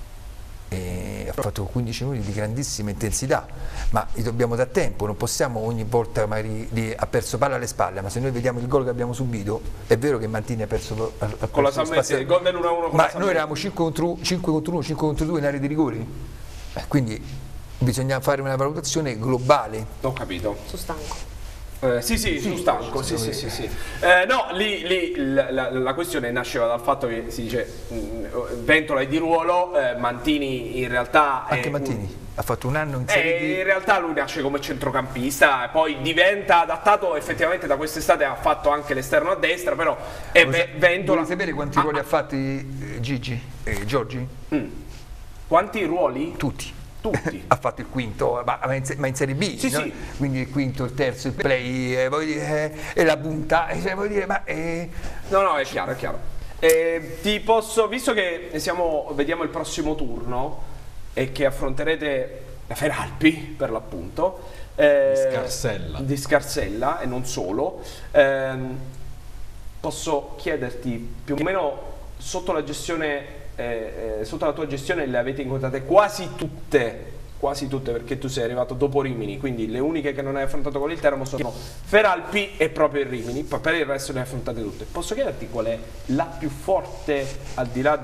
intensità, ma li dobbiamo da tempo, non possiamo ogni volta magari ha perso palla alle spalle, ma se noi vediamo il gol che abbiamo subito, è vero che Mantini ha perso con la Salvezza, il gol dell'1-1 ma noi eravamo 5 contro 1, 5 contro 2 in area di rigori, quindi bisogna fare una valutazione globale. Ho capito. Sono stanco. Sì, su stanco, sì. No, lì la questione nasceva dal fatto che si dice Ventola è di ruolo, Mantini in realtà anche Mantini. Ha fatto un anno in Serie D. In realtà lui nasce come centrocampista, poi diventa adattato effettivamente da quest'estate, ha fatto anche l'esterno a destra, però Ventola... Vuoi sapere quanti ruoli ha fatti Giorgi? Quanti ruoli? Tutti. Tutti. Ha fatto il quinto, ma in Serie B, Sì, no? sì. Quindi il quinto, il terzo, il play, voglio dire, e la punta, voglio dire, ma... No, è chiaro, è chiaro. Ti posso, visto che vediamo il prossimo turno e che affronterete la Feralpi, per l'appunto, di Scarsella e non solo, posso chiederti più o meno sotto la tua gestione le avete incontrate quasi tutte, perché tu sei arrivato dopo Rimini, quindi le uniche che non hai affrontato con il Teramo sono Feralpi e proprio il Rimini, poi per il resto le hai affrontate tutte. Posso chiederti qual è la più forte, al di là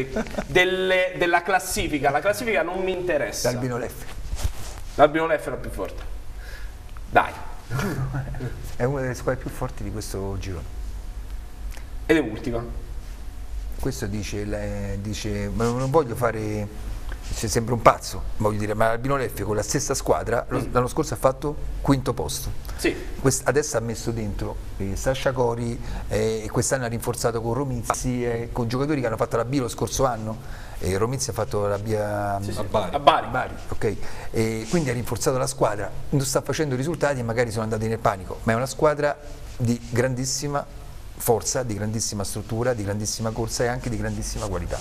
della classifica? La classifica non mi interessa. L'Albino Leffe. L'Albino Leffe è la più forte. Dai. Giuro, è una delle squadre più forti di questo girone. Ed è ultima. Questo dice, ma non voglio fare, sembra un pazzo, voglio dire, ma Albino Leffe con la stessa squadra l'anno scorso ha fatto quinto posto. Sì. Adesso ha messo dentro Sasha Cori e quest'anno ha rinforzato con Romizzi, con giocatori che hanno fatto la B lo scorso anno. Romizzi ha fatto la B a Bari, ok. Quindi ha rinforzato la squadra, non sta facendo risultati e magari sono andati nel panico, ma è una squadra di grandissima forza, di grandissima struttura, di grandissima corsa e anche di grandissima qualità.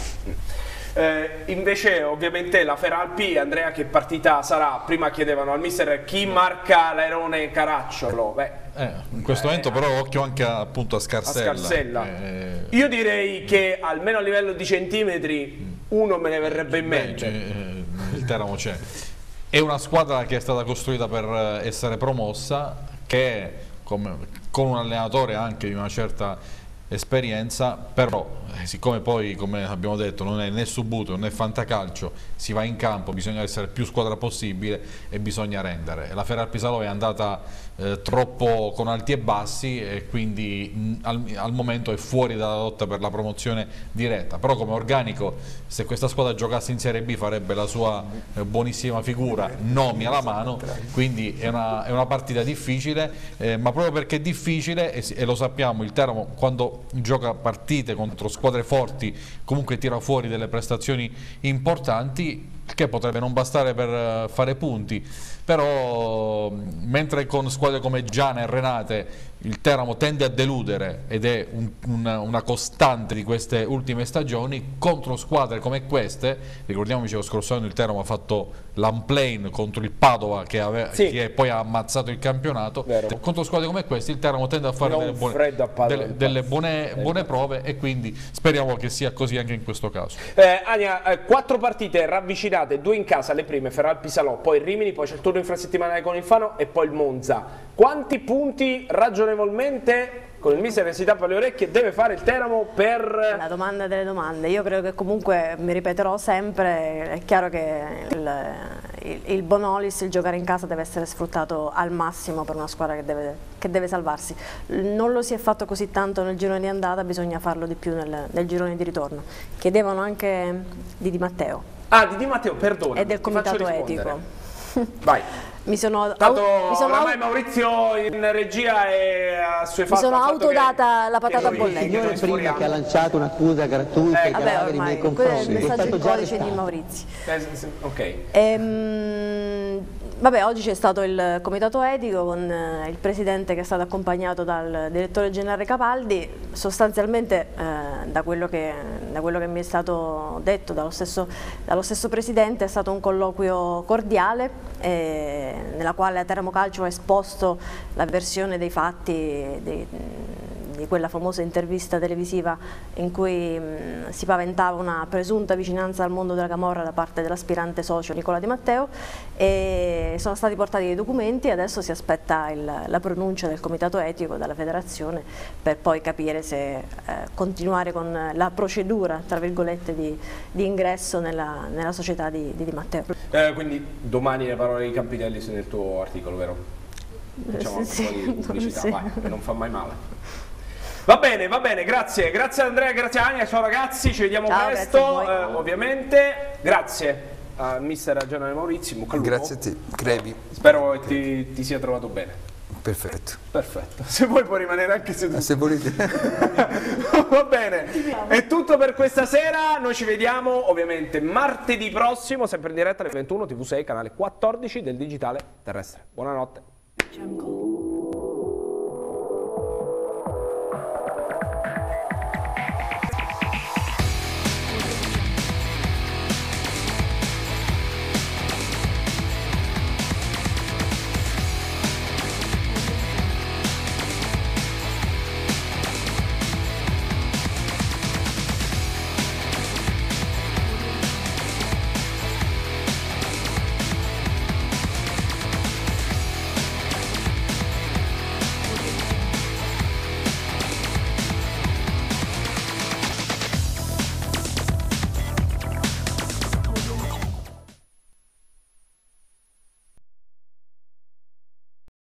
Invece ovviamente la Feralpi, Andrea, che partita sarà? Prima chiedevano al mister chi marca l'Airone Caracciolo. In questo momento però occhio anche appunto a Scarsella. Io direi che almeno a livello di centimetri uno me ne verrebbe in mente. Il Teramo c'è. È una squadra che è stata costruita per essere promossa, che con un allenatore anche di una certa esperienza, però siccome poi, come abbiamo detto, non è né subbuto né fantacalcio, si va in campo, bisogna essere più squadra possibile e bisogna rendere. La Feralpi Salò è andata troppo con alti e bassi e quindi al momento è fuori dalla lotta per la promozione diretta, però come organico, se questa squadra giocasse in Serie B farebbe la sua buonissima figura, nomi alla mano, quindi è una partita difficile, ma proprio perché è difficile e lo sappiamo, il Teramo quando gioca partite contro squadre forti comunque tira fuori delle prestazioni importanti che potrebbe non bastare per fare punti, però mentre con squadre come Giana e Renate il Teramo tende a deludere ed è una costante di queste ultime stagioni, contro squadre come queste, ricordiamoci lo scorso anno il Teramo ha fatto l'unplane contro il Padova che poi ha ammazzato il campionato. Contro squadre come queste il Teramo tende a fare delle buone prove e quindi speriamo che sia così anche in questo caso. Ania, 4 partite ravvicinate, 2 in casa, le prime Feralpi Salò, poi il Rimini, poi c'è il turno infrasettimanale con il Fano e poi il Monza. Quanti punti ragionevolmente, con il mister che si tappa le orecchie, deve fare il Teramo per... La domanda delle domande. Io credo che comunque, mi ripeterò sempre, è chiaro che il Bonolis, il giocare in casa deve essere sfruttato al massimo per una squadra che deve salvarsi. Non lo si è fatto così tanto nel girone di andata, bisogna farlo di più nel girone di ritorno. Chiedevano anche di Di Matteo. Ah, di Di Matteo, perdona. E del comitato etico. Vai. Oramai Maurizio in regia è mi sono autodata la patata bollente. Signore prima che ha lanciato un'accusa gratuita e grave nei miei confronti. Quello è il messaggio in codice di Maurizio. Ok. Vabbè, oggi c'è stato il comitato etico con il presidente che è stato accompagnato dal direttore generale Capaldi. Sostanzialmente da quello che mi è stato detto dallo stesso presidente è stato un colloquio cordiale nella quale a Teramo Calcio ha esposto la versione dei fatti di quella famosa intervista televisiva in cui si paventava una presunta vicinanza al mondo della camorra da parte dell'aspirante socio Nicola Di Matteo, e sono stati portati dei documenti e adesso si aspetta la pronuncia del comitato etico dalla federazione per poi capire se continuare con la procedura tra virgolette di ingresso nella società di Matteo. Quindi domani le parole di Campitelli nel tuo articolo, vero? Facciamo un po' di pubblicità, vai, che non fa mai male. Va bene, grazie Andrea, grazie Ania, ciao ragazzi, ci vediamo presto, ovviamente, grazie mister Generale Maurizio, in bocca al lupo. Grazie a te, crepi. Spero che ti sia trovato bene. Perfetto. Perfetto, se vuoi puoi rimanere anche seduto. Se volete. Va bene, è tutto per questa sera, noi ci vediamo ovviamente martedì prossimo, sempre in diretta alle 21, TV6, canale 14 del Digitale Terrestre. Buonanotte.